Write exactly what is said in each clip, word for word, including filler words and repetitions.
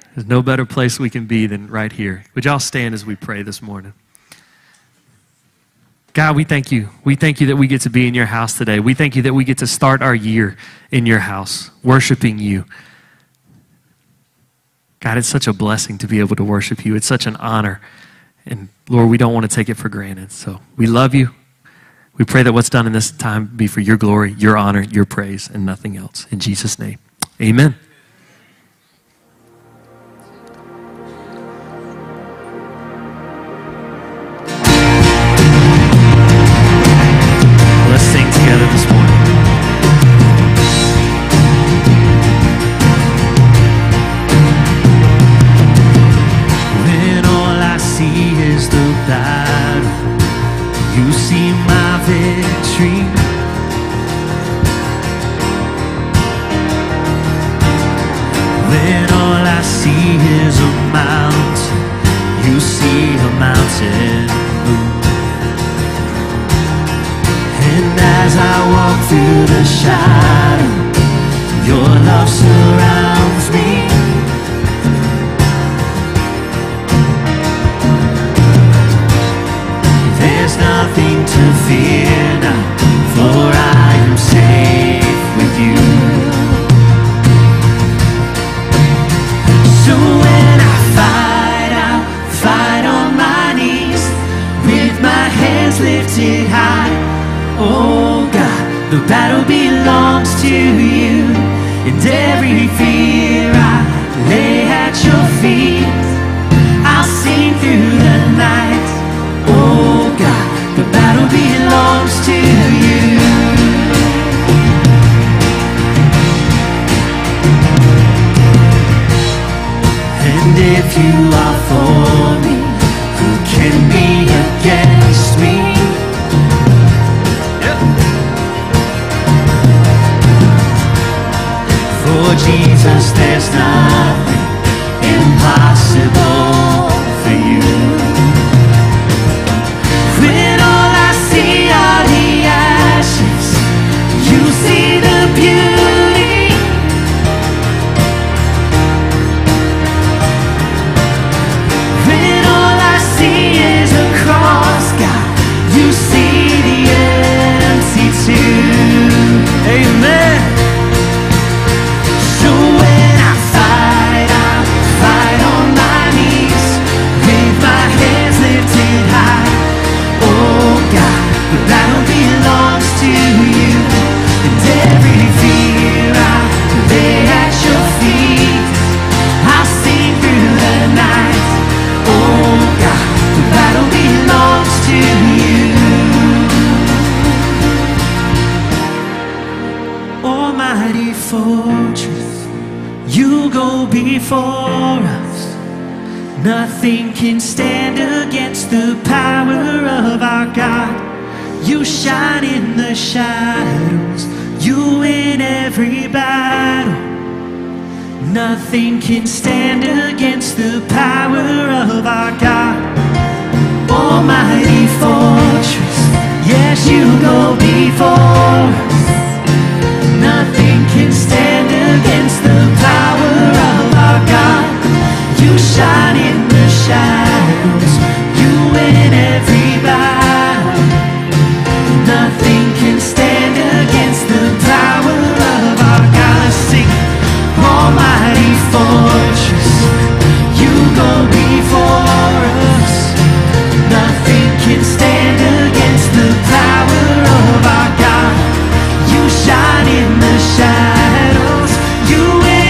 There's no better place we can be than right here. Would y'all stand as we pray this morning? God, we thank you. We thank you that we get to be in your house today. We thank you that we get to start our year in your house, worshiping you. God, it's such a blessing to be able to worship you. It's such an honor. And Lord, we don't want to take it for granted. So we love you. We pray that what's done in this time be for your glory, your honor, your praise, and nothing else. In Jesus' name, amen. Let's sing together this morning. When all I see is the battle, you see my victory. When all I see is a mountain, you see a mountain move. And as I walk through the shadow, your love surrounds me. There's nothing to fear now, for I am safe with you. So when I fight, I'll fight on my knees, with my hands lifted high. Oh God, the battle belongs to you, and every fear I lay at your feet. I'll sing through the night. Oh God, the battle belongs to you. And if you are for me, who can be against me? Yep. For Jesus, there's nothing impossible for you. When all I see are the ashes, you see the beauty. When all I see is a cross, God, you see the empty tomb. Amen. So when I fight, I fight on my knees, with my hands lifted high. Oh God, the battle belongs to you, and every fear I lay at your feet. I'll sing through the night. Oh God, the battle belongs to you. Almighty fortress, you go before us. Nothing can stand against the power of our God. You shine in the shadows, you win every battle. Nothing can stand against the power of our God. Almighty fortress, yes, you go before us. Nothing can stand against the power of our God. You shine in the shadows, you win every battle. Nothing can stand against the power of our God. Sing, almighty fortress, you go before us. Nothing can stand against the power of our God. You shine in the shadows, you win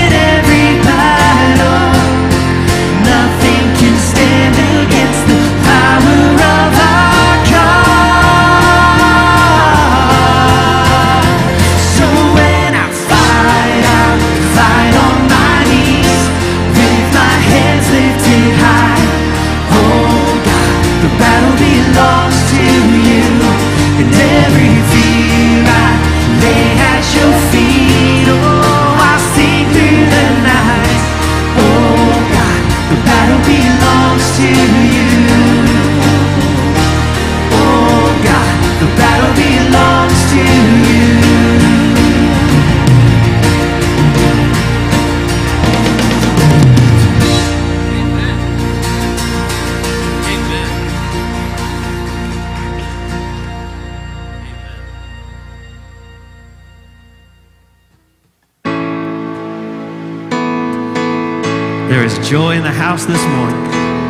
There is joy in the house this morning.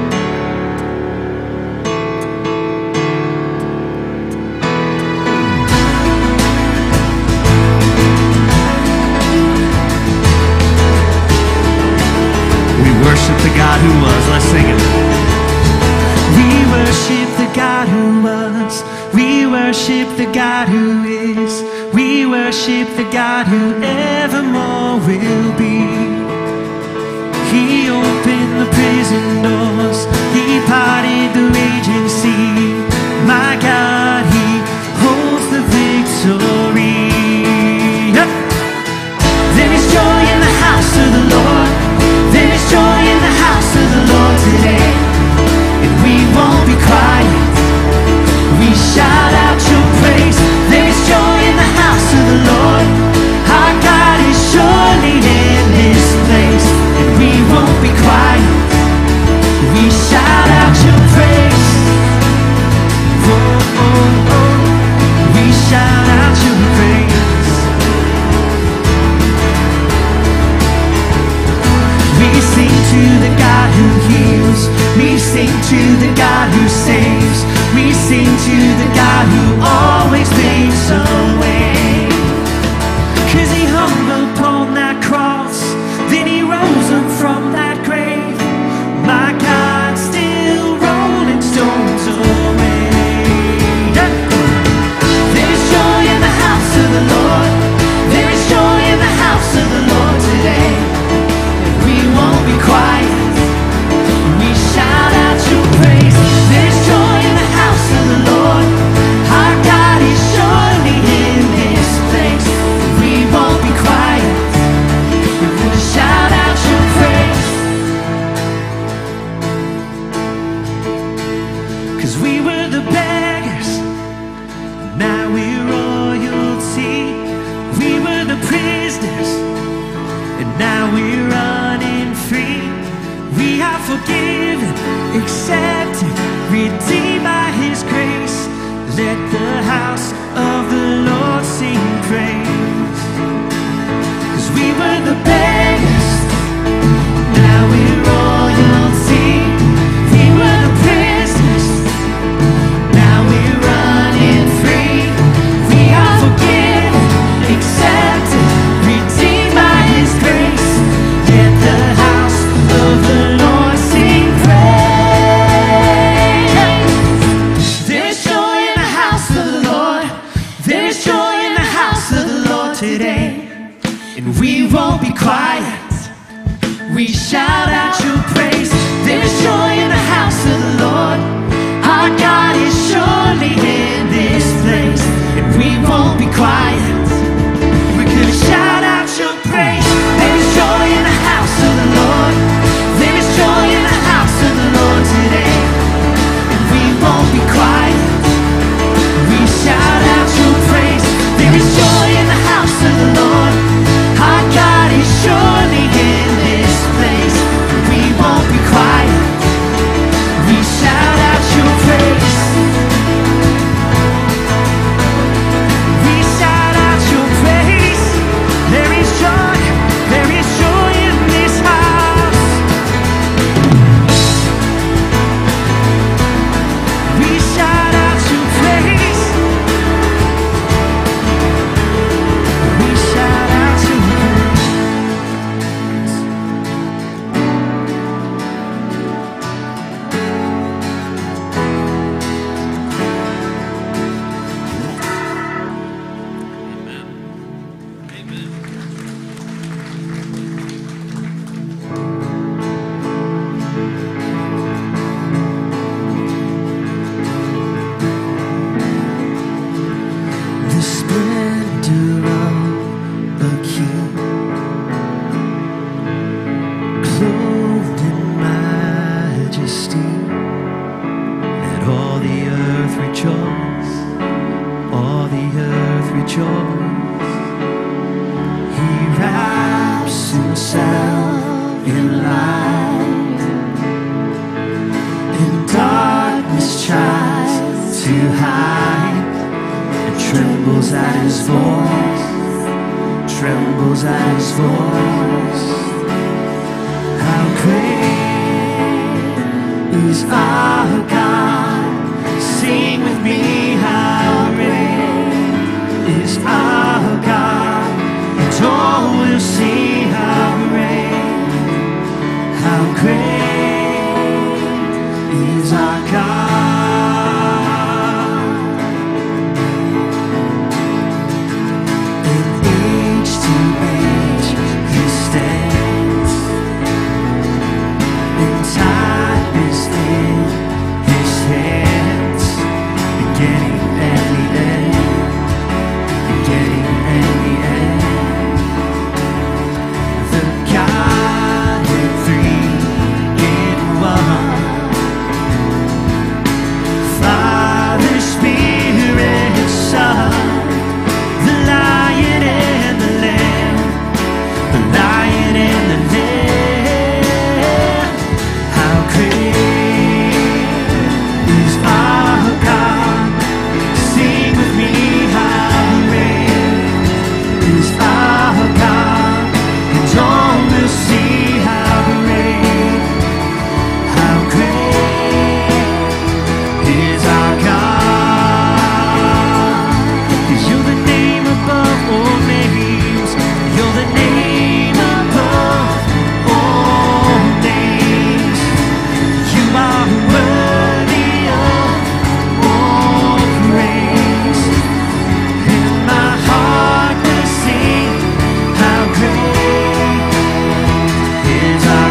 We worship the God who was. Let's sing it. We worship the God who was. We worship the God who is. We worship the God who evermore will be. He opened the prison doors. He parted the raging sea. My God, He holds the victory. There is joy in the house of the Lord. There is joy in the house of the Lord today. And we won't be quiet. We shout out your praise. There is joy in the house of the Lord. Our God is surely in this place. And we won't be quiet. We shout out your praise. Oh, oh, oh. We shout out your praise. We sing to the God who heals. We sing to the God who saves. We sing to the God who always makes a way. 'Cause He hung upon that cross, then He rose up from that grave. My God, still rolling stones away. There is joy in the house of the Lord. There is joy in the house of the Lord today. And we won't be quiet. We shout out your praise. There is joy in the house of the Lord. Our God is surely in this place. We won't be quiet. We're gonna shout out your praise. 'Cause we were the beggars, now we're royalty. We were the prisoners, and now we're running free. We are forgiven, accepted, redeemed by His grace. Let the house of the Lord sing praise. 'Cause we were the beggars, now we're royalty. We were the prisoners, now we're running free. We are forgiven, accepted, redeemed by His grace. Let the house of the Lord sing praise. There's joy in the house of the Lord. There's joy in the house of the Lord today. And we won't be quiet. We shout out your praise. There's joy in the house of the Lord. Our God is surely in this place. And we won't be quiet. We're gonna shout out your praise. There's joy in the house of the Lord. There's joy in the house of the Lord today. And we won't be quiet. We shout out your praise. There is joy in the house of the Lord. Our God is surely in this place. And we won't be quiet. We shout out your praise. We shout out your praise. There is joy. There is joy in this house. We shout out your praise. We shout out your praise. Amen. The splendor of a king, clothed in majesty. Let all the earth rejoice, all the earth rejoice. He wraps Himself in light, and darkness tries to hide. It trembles at His voice, trembles at His voice. How great is our God. Sing with me, how great is our God. And all will see how great, how great is our God. In age to age He stands, and time is in His hands. Beginning and the end, beginning and the end. The Godhead three in one. Father, Spirit, Son, the Lion and the Lamb, the Lion and the Lamb. How great is our God. Sing with me, how great is our God. And all will see how great, how great is our God. 'Cause you're the name above all names. You're the name above all names. You are worthy of all praise. And my heart will sing, how great is our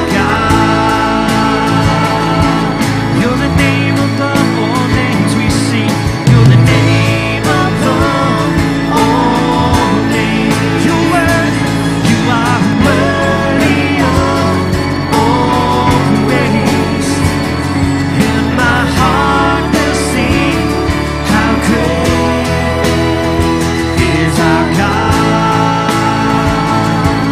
God. You're the name above all names. We sing, you're the name above all names. You're worthy, you are worthy of all praise. And my heart will sing, how great is our God.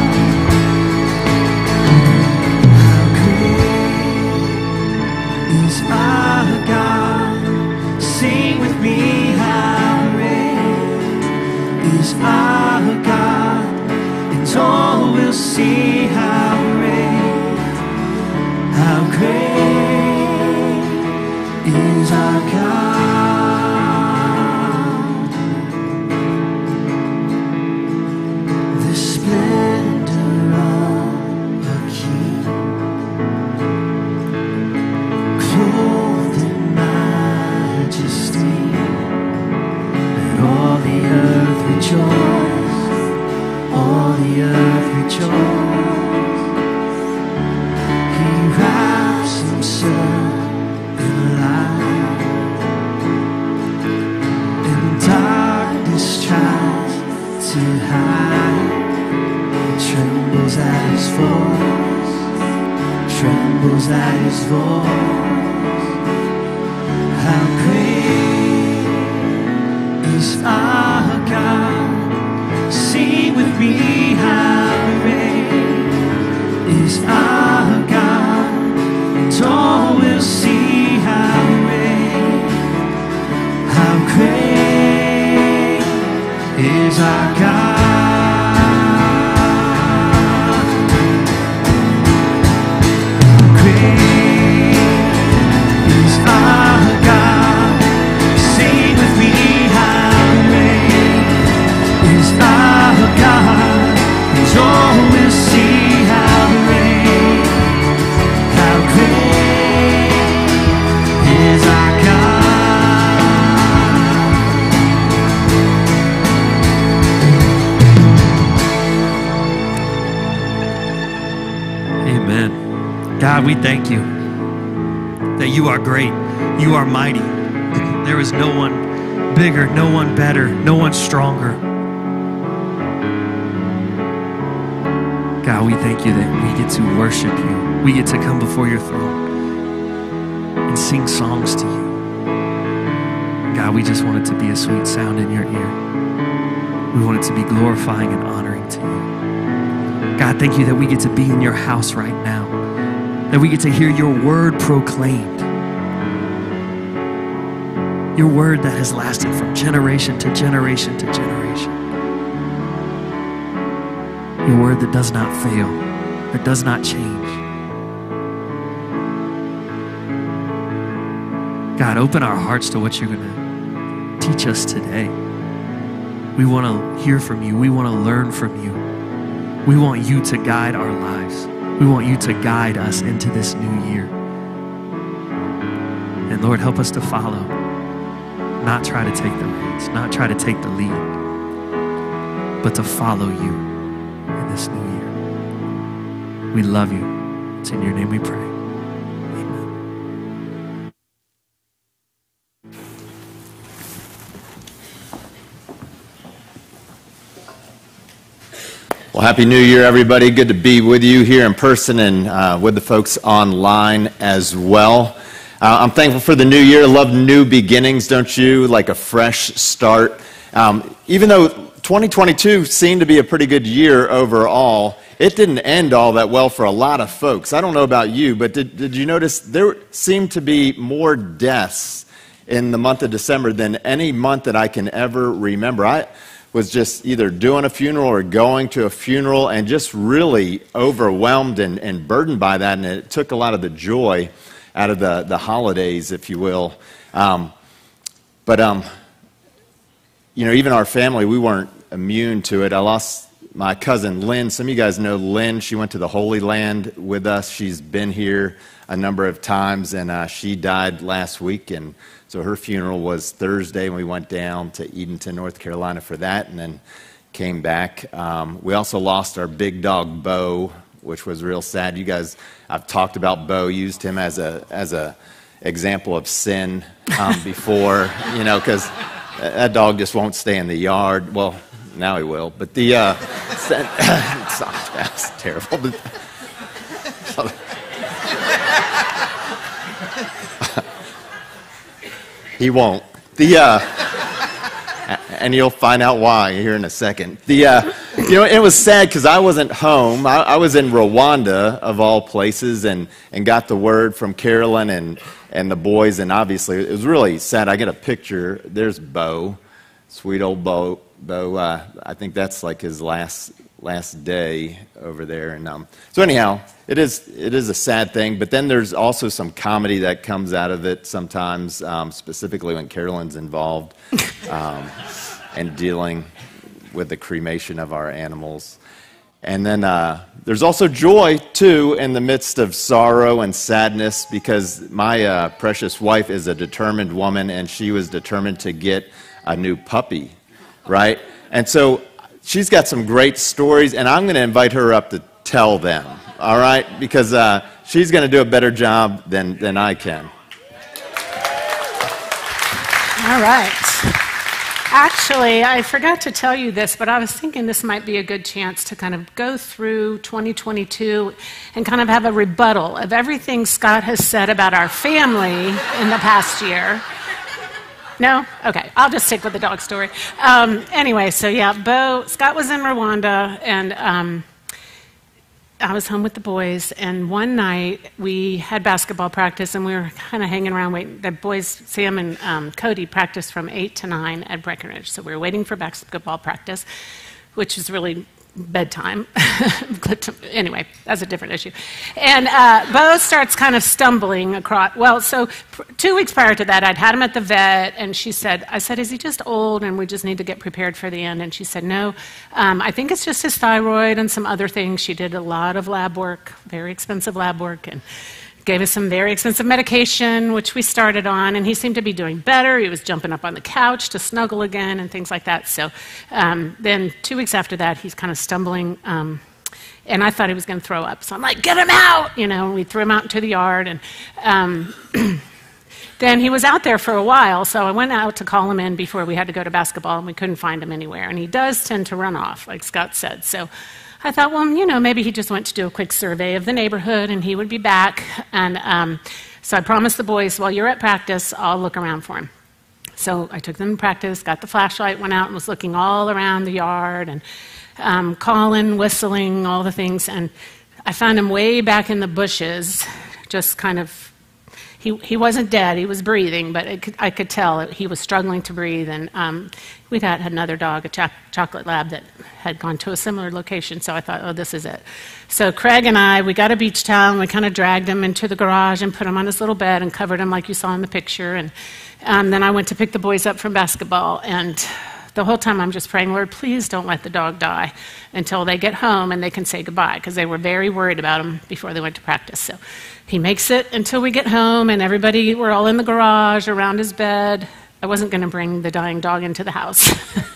How great is our God. Sing with me, how great is our God. And all will see how great, how great is our God. The splendor of a king, clothed in majesty. Let all the earth rejoice, all the earth rejoice. He wraps Himself in light, and darkness tries to hide. Trembles at His voice, trembles at His voice. How great is our God. Sing with me, how great is our God. And all will see how great, how great is our God. Great is our God. Sing with me, how great is our God. And all will see how great, how great is our God. Amen. God, we thank you that you are great, you are mighty. There is no one bigger, no one better, no one stronger. God, we thank you that we get to worship you. We get to come before your throne and sing songs to you. God, we just want it to be a sweet sound in your ear. We want it to be glorifying and honoring to you. God, thank you that we get to be in your house right now, that we get to hear your word proclaimed. Your word that has lasted from generation to generation to generation. Your word that does not fail, that does not change. God, open our hearts to what you're going to teach us today. We want to hear from you. We want to learn from you. We want you to guide our lives. We want you to guide us into this new year. And Lord, help us to follow, not try to take the reins, not try to take the lead, but to follow you in this new year. We love you. It's in your name we pray. Amen. Well, Happy New Year, everybody. Good to be with you here in person and uh, with the folks online as well. Uh, I'm thankful for the new year. I love new beginnings, don't you? Like a fresh start. Um, even though twenty twenty-two seemed to be a pretty good year overall, it didn't end all that well for a lot of folks. I don't know about you, but did, did you notice there seemed to be more deaths in the month of December than any month that I can ever remember? I was just either doing a funeral or going to a funeral and just really overwhelmed and, and burdened by that, and it took a lot of the joy out of the, the holidays, if you will. Um, but, um, you know, even our family, we weren't immune to it. I lost my cousin Lynn. Some of you guys know Lynn. She went to the Holy Land with us. She's been here a number of times, and uh, she died last week. And so her funeral was Thursday, and we went down to Edenton, North Carolina for that, and then came back. Um, we also lost our big dog, Bo, which was real sad. You guys, I've talked about Bo, used him as a as a example of sin um, before, you know, because that dog just won't stay in the yard. Well, now he will, but the uh, it's not, that's terrible. But, he won't. The uh, and you'll find out why here in a second. The uh, you know, it was sad because I wasn't home. I, I was in Rwanda, of all places, and, and got the word from Carolyn and, and the boys, and obviously it was really sad. I get a picture. There's Bo, sweet old Bo. Bo, uh, I think that's like his last last day over there. And um, so anyhow, it is it is a sad thing. But then there's also some comedy that comes out of it sometimes, um, specifically when Carolyn's involved um, and dealing with the cremation of our animals. And then uh, there's also joy, too, in the midst of sorrow and sadness, because my uh, precious wife is a determined woman, and she was determined to get a new puppy, right? And so she's got some great stories, and I'm going to invite her up to tell them, all right? Because uh, she's going to do a better job than, than I can. All right. Actually, I forgot to tell you this, but I was thinking this might be a good chance to kind of go through twenty twenty-two and kind of have a rebuttal of everything Scott has said about our family in the past year. No? Okay, I'll just stick with the dog story. Um, anyway, so yeah, Bo, Scott was in Rwanda, and um, I was home with the boys, and one night we had basketball practice, and we were kind of hanging around waiting. The boys, Sam and um, Cody, practiced from eight to nine at Breckenridge, so we were waiting for basketball practice, which is really bedtime. Anyway, that's a different issue. And uh, Bo starts kind of stumbling across. Well, so pr- two weeks prior to that, I'd had him at the vet, and she said, I said, is he just old and we just need to get prepared for the end? And she said, no, um, I think it's just his thyroid and some other things. She did a lot of lab work, very expensive lab work, and gave us some very expensive medication, which we started on, and he seemed to be doing better. He was jumping up on the couch to snuggle again and things like that. So um, then two weeks after that, he's kind of stumbling, um, and I thought he was going to throw up. So I'm like, get him out! You know, and we threw him out into the yard, and um, then he was out there for a while, so I went out to call him in before we had to go to basketball, and we couldn't find him anywhere. And he does tend to run off, like Scott said. So I thought, well, you know, maybe he just went to do a quick survey of the neighborhood and he would be back. And um, so I promised the boys, while you're at practice, I'll look around for him. So I took them to practice, got the flashlight, went out and was looking all around the yard and um, calling, whistling, all the things. And I found him way back in the bushes, just kind of he, he wasn't dead, he was breathing, but it could, I could tell he was struggling to breathe. And um, we'd had another dog, a cho- chocolate lab, that had gone to a similar location, so I thought, oh, this is it. So Craig and I, we got a beach towel, and we kind of dragged him into the garage and put him on his little bed and covered him like you saw in the picture. And um, then I went to pick the boys up from basketball, and the whole time I'm just praying, Lord, please don't let the dog die until they get home and they can say goodbye, because they were very worried about him before they went to practice. So he makes it until we get home, and everybody, we're all in the garage around his bed. I wasn't going to bring the dying dog into the house.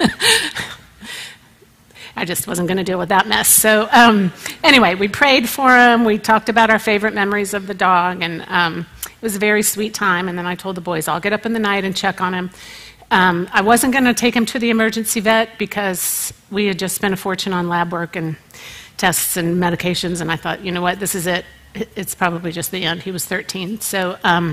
I just wasn't going to deal with that mess. So um, anyway, we prayed for him. We talked about our favorite memories of the dog, and um, it was a very sweet time. And then I told the boys, I'll get up in the night and check on him. Um, I wasn't going to take him to the emergency vet because we had just spent a fortune on lab work and tests and medications, and I thought, you know what, this is it. It's probably just the end. He was thirteen. So um,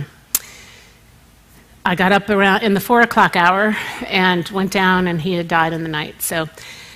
I got up around in the four o'clock hour and went down, and he had died in the night. So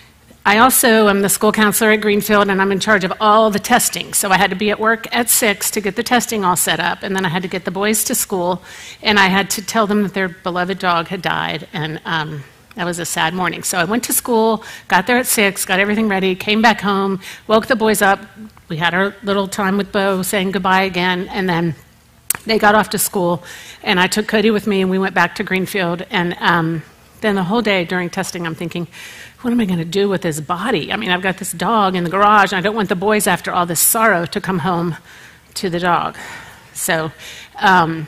I also am the school counselor at Greenfield, and I'm in charge of all the testing. So I had to be at work at six to get the testing all set up, and then I had to get the boys to school, and I had to tell them that their beloved dog had died, and um, that was a sad morning. So I went to school, got there at six, got everything ready, came back home, woke the boys up. We had our little time with Bo saying goodbye again, and then they got off to school, and I took Cody with me, and we went back to Greenfield, and um, then the whole day during testing, I'm thinking, what am I going to do with his body? I mean, I've got this dog in the garage, and I don't want the boys, after all this sorrow, to come home to the dog. So um,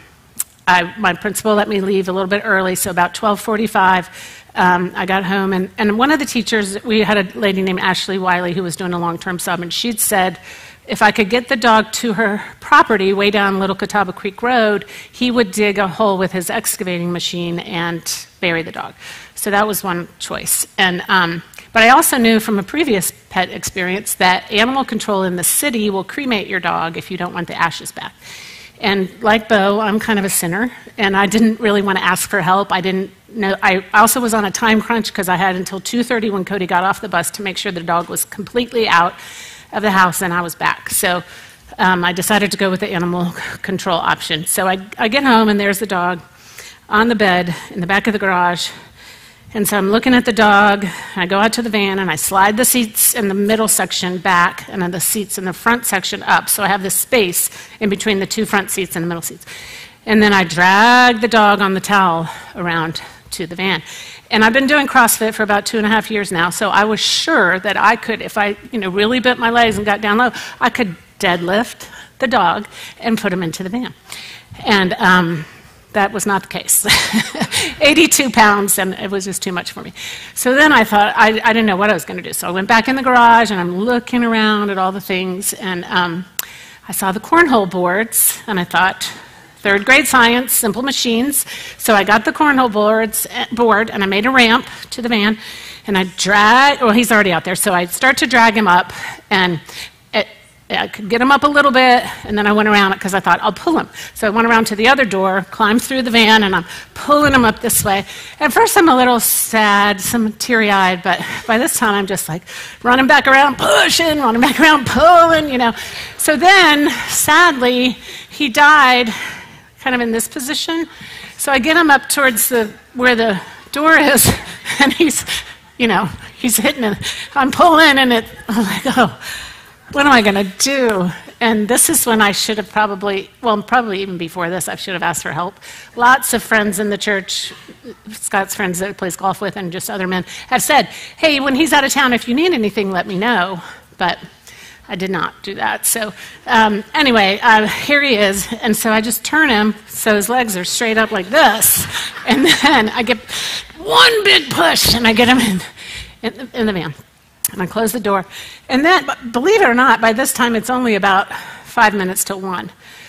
I, my principal let me leave a little bit early, so about twelve forty-five, um, I got home, and, and one of the teachers, we had a lady named Ashley Wiley who was doing a long-term sub, and she'd said, if I could get the dog to her property way down Little Catawba Creek Road, he would dig a hole with his excavating machine and bury the dog. So that was one choice. And, um, but I also knew from a previous pet experience that animal control in the city will cremate your dog if you don't want the ashes back. And like Bo, I'm kind of a sinner, and I didn't really want to ask for help. I didn't know. I also was on a time crunch because I had until two thirty when Cody got off the bus to make sure the dog was completely out of the house and I was back. So um, I decided to go with the animal control option. So I, I get home, and there's the dog on the bed in the back of the garage. And so I'm looking at the dog. I go out to the van, and I slide the seats in the middle section back, and then the seats in the front section up. So I have this space in between the two front seats and the middle seats. And then I drag the dog on the towel around to the van. And I've been doing CrossFit for about two and a half years now, so I was sure that I could, if I you know, really bent my legs and got down low, I could deadlift the dog and put him into the van. And um, that was not the case. eighty-two pounds, and it was just too much for me. So then I thought, I, I didn't know what I was going to do. So I went back in the garage, and I'm looking around at all the things, and um, I saw the cornhole boards, and I thought, third grade science, simple machines. So I got the cornhole boards, board, and I made a ramp to the van, and I drag, well, he's already out there, so I start to drag him up, and it, I could get him up a little bit, and then I went around it because I thought, I'll pull him. So I went around to the other door, climbed through the van, and I'm pulling him up this way. At first, I'm a little sad, some teary-eyed, but by this time, I'm just like running back around, pushing, running back around, pulling, you know. So then, sadly, he died kind of in this position. So I get him up towards the where the door is, and he's, you know, he's hitting it. I'm pulling, and it, I'm like, oh, what am I going to do? And this is when I should have probably, well, probably even before this, I should have asked for help. Lots of friends in the church, Scott's friends that he plays golf with, and just other men, have said, hey, when he's out of town, if you need anything, let me know. But I did not do that. So um, anyway, uh, here he is. And so I just turn him so his legs are straight up like this. And then I get one big push, and I get him in, in, the, in the van. And I close the door. And then, believe it or not, by this time it's only about five minutes till one.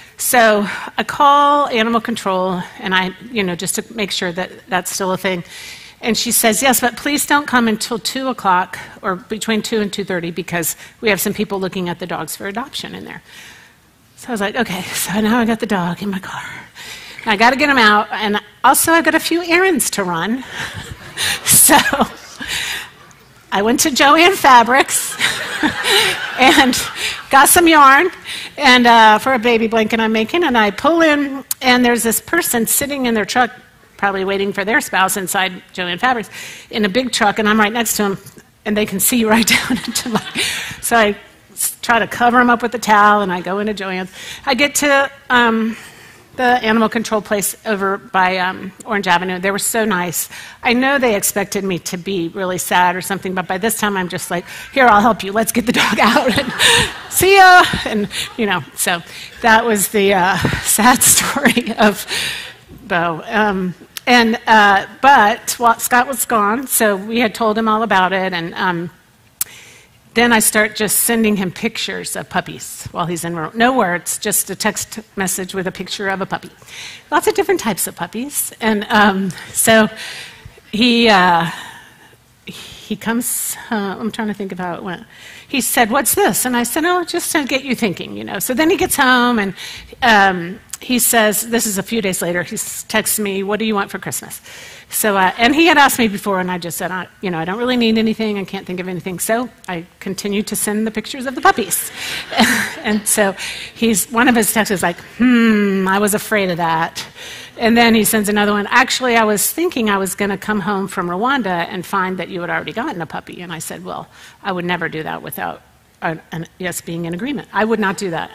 So I call animal control, and I, you know, just to make sure that that's still a thing. And she says, yes, but please don't come until two o'clock or between two and two thirty because we have some people looking at the dogs for adoption in there. So I was like, okay, so now I got the dog in my car. And I got to get him out, and also I got a few errands to run. So I went to Joann Fabrics. and got some yarn and uh, for a baby blanket I'm making, and I pull in, and there's this person sitting in their truck, probably waiting for their spouse inside Joann Fabrics, in a big truck, and I'm right next to him, and they can see right down into my... So I try to cover him up with the towel, and I go into Joann's. I get to um, the animal control place over by um, Orange Avenue. They were so nice. I know they expected me to be really sad or something, but by this time I'm just like, here, I'll help you. Let's get the dog out. And see ya. And, you know, so that was the uh, sad story of Bo. Um, and uh, but well, Scott was gone, so we had told him all about it, and um, then I start just sending him pictures of puppies while he's in Roanoke. No words, just a text message with a picture of a puppy. Lots of different types of puppies. And um, so he uh, he comes, uh, I'm trying to think of how it went. He said, what's this? And I said, oh, just to get you thinking, you know. So then he gets home, and um, he says, this is a few days later, he texts me, what do you want for Christmas? So, uh, and he had asked me before, and I just said, I, you know, I don't really need anything. I can't think of anything. So I continued to send the pictures of the puppies. And so he's, one of his texts is like, hmm, I was afraid of that. And then he sends another one. Actually, I was thinking I was going to come home from Rwanda and find that you had already gotten a puppy. And I said, well, I would never do that without an, an, yes being in agreement. I would not do that.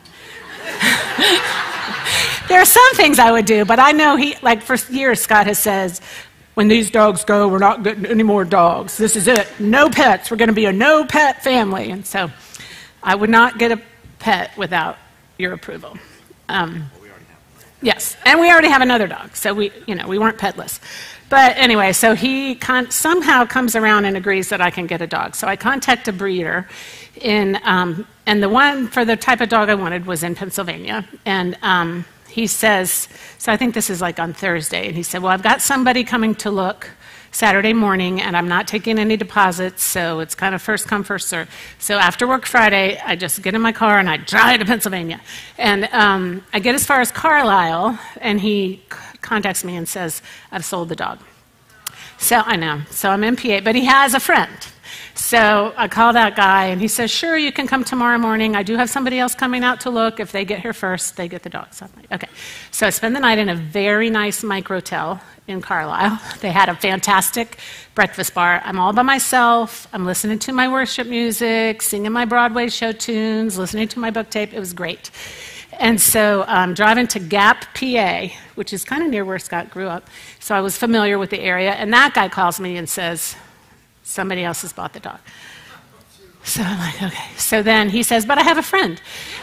There are some things I would do, but I know he, like for years, Scott has said, when these dogs go, we're not getting any more dogs. This is it. No pets. We're going to be a no-pet family. And so I would not get a pet without your approval. Um, well, we already have yes, and we already have another dog, so we, you know, we weren't petless. But anyway, so he con- somehow comes around and agrees that I can get a dog. So I contact a breeder, in, um, and the one for the type of dog I wanted was in Pennsylvania. And um, he says, so I think this is like on Thursday, and he said, well, I've got somebody coming to look Saturday morning, and I'm not taking any deposits, so it's kind of first come, first serve. So after work Friday, I just get in my car and I drive to Pennsylvania. And um, I get as far as Carlisle, and he c- contacts me and says, I've sold the dog. So I know, so I'm M P A, but he has a friend. So I call that guy, and he says, sure, you can come tomorrow morning. I do have somebody else coming out to look. If they get here first, they get the dog. So I'm like, okay. So I spend the night in a very nice microtel in Carlisle. They had a fantastic breakfast bar. I'm all by myself. I'm listening to my worship music, singing my Broadway show tunes, listening to my book tape. It was great. And so I'm um, driving to Gap, P A, which is kind of near where Scott grew up. So I was familiar with the area. And that guy calls me and says, somebody else has bought the dog. So I'm like, okay. So then he says, but I have a friend.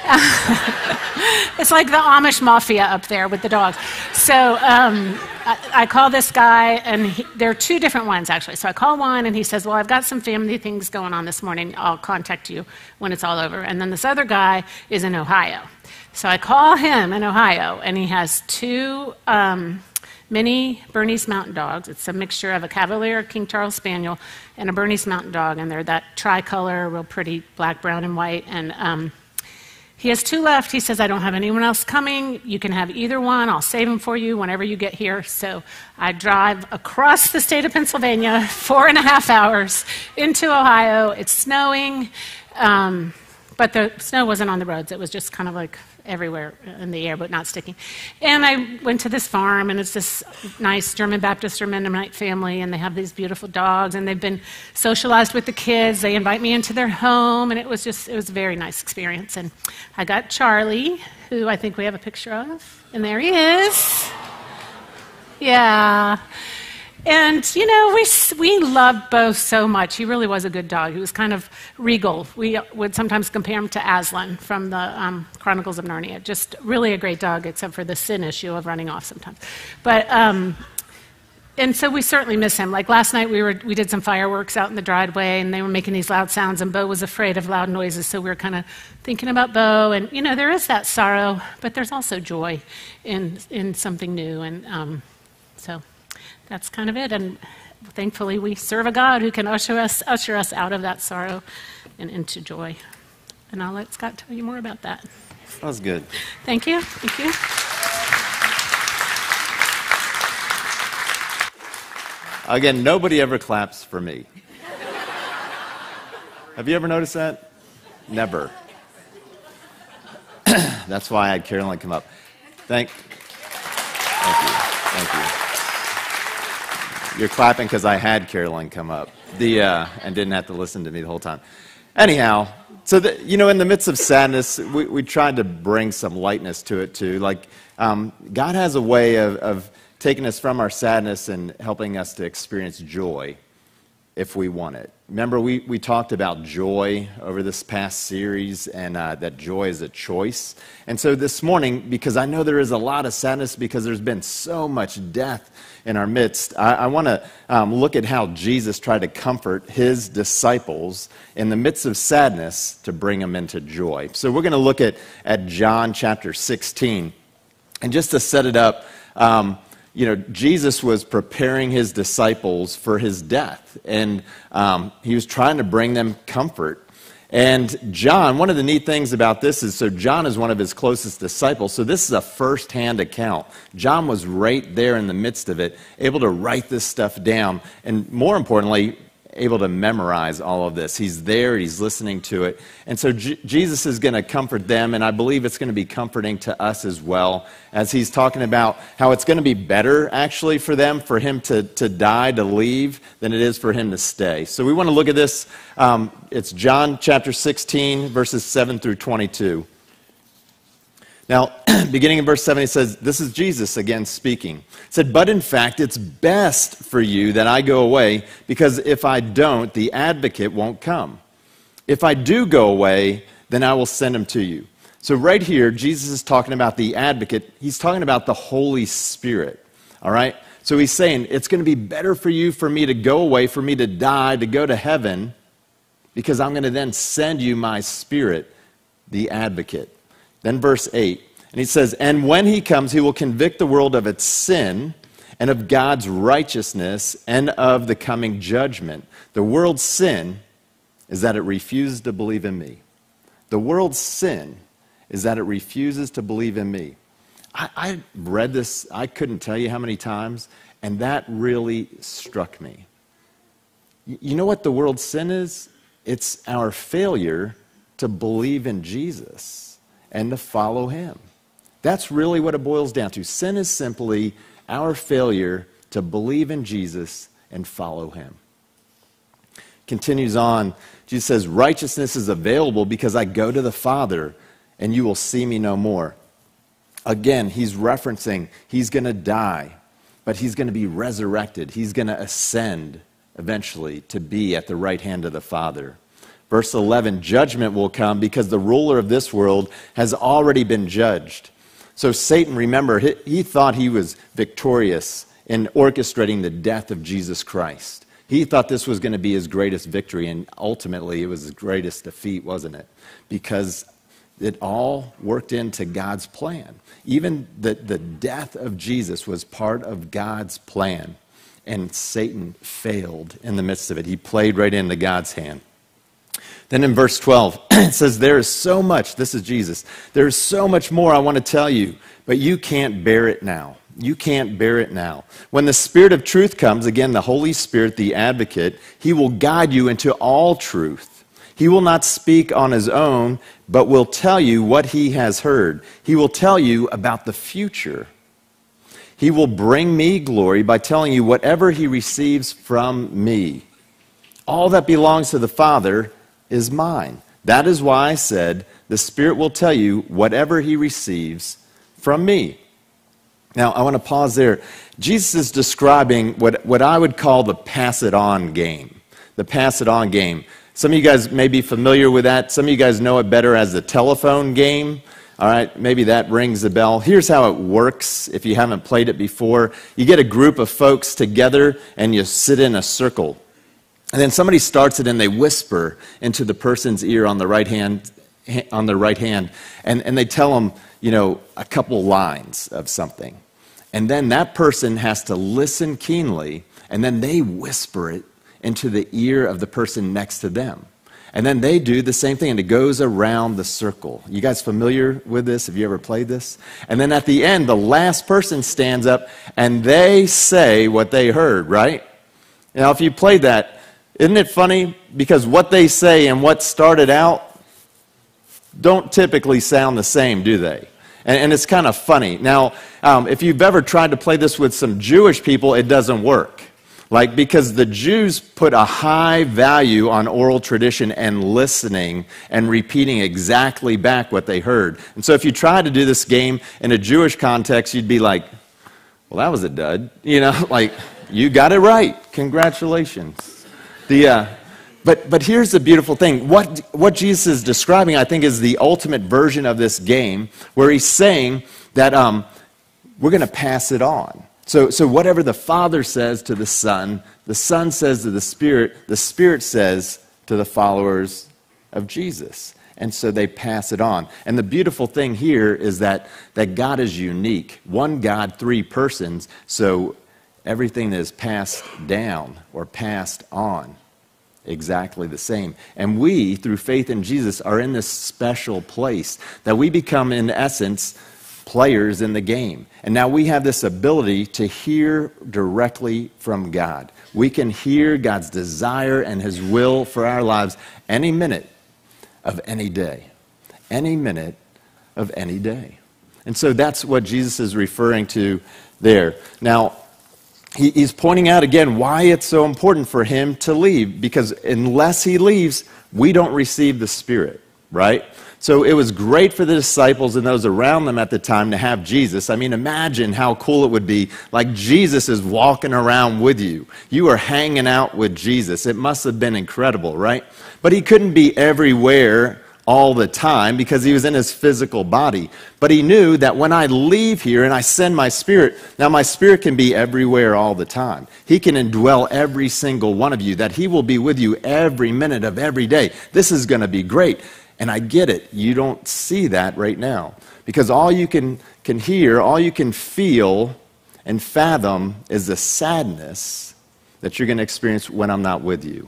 It's like the Amish mafia up there with the dogs. So um, I, I call this guy, and he, there are two different ones, actually. So I call one, and he says, well, I've got some family things going on this morning. I'll contact you when it's all over. And then this other guy is in Ohio. So I call him in Ohio, and he has two um, mini Bernese Mountain Dogs. It's a mixture of a Cavalier King Charles Spaniel and a Bernese Mountain Dog, and they're that tricolor, real pretty, black, brown, and white. And um, he has two left. He says, I don't have anyone else coming. You can have either one. I'll save them for you whenever you get here. So I drive across the state of Pennsylvania, four and a half hours, into Ohio. It's snowing, um, but the snow wasn't on the roads. It was just kind of like everywhere in the air, but not sticking. And I went to this farm, and it's this nice German Baptist or Mennonite family, and they have these beautiful dogs, and they've been socialized with the kids. They invite me into their home, and it was just, it was a very nice experience. And I got Charlie, who I think we have a picture of, and there he is. Yeah. And, you know, we we loved Bo so much. He really was a good dog. He was kind of regal. We would sometimes compare him to Aslan from the um, Chronicles of Narnia. Just really a great dog, except for the sin issue of running off sometimes. But, um, and so we certainly miss him. Like last night, we were we did some fireworks out in the driveway, and they were making these loud sounds, and Bo was afraid of loud noises, so we were kind of thinking about Bo. And, you know, there is that sorrow, but there's also joy in, in something new. And um, so... that's kind of it, and thankfully we serve a God who can usher us, usher us out of that sorrow and into joy. And I'll let Scott tell you more about that. That was good. Thank you. Thank you. Again, nobody ever claps for me. Have you ever noticed that? Never. That's why I had Carolyn come up. Thank, thank you. Thank you. You're clapping because I had Carolyn come up the uh, and didn't have to listen to me the whole time. Anyhow, so the, you know, in the midst of sadness, we, we tried to bring some lightness to it too. Like um, God has a way of, of taking us from our sadness and helping us to experience joy if we want it. Remember, we, we talked about joy over this past series, and uh, that joy is a choice. And so this morning, because I know there is a lot of sadness because there's been so much death in our midst, I, I want to um, look at how Jesus tried to comfort his disciples in the midst of sadness to bring them into joy. So we're going to look at, at John chapter sixteen. And just to set it up, um, you know, Jesus was preparing his disciples for his death, and um, he was trying to bring them comfort. And John, one of the neat things about this is, so John is one of his closest disciples, so this is a first-hand account. John was right there in the midst of it, able to write this stuff down, and more importantly, able to memorize all of this. He's there, he's listening to it. And so J- Jesus is going to comfort them, and I believe it's going to be comforting to us as well, as he's talking about how it's going to be better, actually, for them, for him to, to die, to leave, than it is for him to stay. So we want to look at this. Um, it's John chapter sixteen, verses seven through twenty-two. Now, beginning in verse seven, he says, this is Jesus again speaking. He said, but in fact, it's best for you that I go away, because if I don't, the advocate won't come. If I do go away, then I will send him to you. So right here, Jesus is talking about the advocate. He's talking about the Holy Spirit, all right? So he's saying, it's going to be better for you for me to go away, for me to die, to go to heaven, because I'm going to then send you my Spirit, the advocate. Then verse eight, and he says, and when he comes, he will convict the world of its sin and of God's righteousness and of the coming judgment. The world's sin is that it refuses to believe in me. The world's sin is that it refuses to believe in me. I, I read this, I couldn't tell you how many times, and that really struck me. You know what the world's sin is? It's our failure to believe in Jesus and to follow him. That's really what it boils down to. Sin is simply our failure to believe in Jesus and follow him. Continues on, Jesus says, righteousness is available because I go to the Father and you will see me no more. Again, he's referencing he's going to die, but he's going to be resurrected. He's going to ascend eventually to be at the right hand of the Father. Verse eleven, judgment will come because the ruler of this world has already been judged. So Satan, remember, he, he thought he was victorious in orchestrating the death of Jesus Christ. He thought this was going to be his greatest victory, and ultimately it was his greatest defeat, wasn't it? Because it all worked into God's plan. Even the, the death of Jesus was part of God's plan, and Satan failed in the midst of it. He played right into God's hand. Then in verse twelve, it says, there is so much, this is Jesus, there is so much more I want to tell you, but you can't bear it now. You can't bear it now. When the Spirit of truth comes, again, the Holy Spirit, the advocate, he will guide you into all truth. He will not speak on his own, but will tell you what he has heard. He will tell you about the future. He will bring me glory by telling you whatever he receives from me. All that belongs to the Father is mine. That is why I said, the Spirit will tell you whatever he receives from me. Now, I want to pause there. Jesus is describing what, what I would call the pass it on game. The pass it on game. Some of you guys may be familiar with that. Some of you guys know it better as the telephone game. All right, maybe that rings a bell. Here's how it works if you haven't played it before. You get a group of folks together and you sit in a circle. And then somebody starts it and they whisper into the person's ear on the right hand, on the right hand, and, and they tell them, you know, a couple lines of something. And then that person has to listen keenly, and then they whisper it into the ear of the person next to them. And then they do the same thing, and it goes around the circle. You guys familiar with this? Have you ever played this? And then at the end, the last person stands up, and they say what they heard, right? Now, if you played that, Isn't it funny? Because what they say and what started out don't typically sound the same, do they? And, and it's kind of funny. Now, um, if you've ever tried to play this with some Jewish people, it doesn't work. Like, because the Jews put a high value on oral tradition and listening and repeating exactly back what they heard. And so if you try to do this game in a Jewish context, you'd be like, well, that was a dud. You know, like, you got it right. Congratulations. The, uh, but, but here's the beautiful thing. What, what Jesus is describing, I think, is the ultimate version of this game, where he's saying that um, we're going to pass it on. So, so whatever the Father says to the Son, the Son says to the Spirit, the Spirit says to the followers of Jesus. And so they pass it on. And the beautiful thing here is that, that God is unique. One God, three persons, so everything is passed down or passed on exactly the same. And we, through faith in Jesus, are in this special place that we become, in essence, players in the game. And now we have this ability to hear directly from God. We can hear God's desire and his will for our lives any minute of any day. Any minute of any day. And so that's what Jesus is referring to there. Now, he, he's pointing out again why it's so important for him to leave, because unless he leaves, we don't receive the Spirit, right? So it was great for the disciples and those around them at the time to have Jesus. I mean, imagine how cool it would be. Like, Jesus is walking around with you. You are hanging out with Jesus. It must have been incredible, right? But he couldn't be everywhere all the time because he was in his physical body. But he knew that when I leave here and I send my Spirit, now my Spirit can be everywhere all the time. He can indwell every single one of you, that he will be with you every minute of every day. This is going to be great. And I get it. You don't see that right now. Because all you can, can hear, all you can feel and fathom is the sadness that you're going to experience when I'm not with you.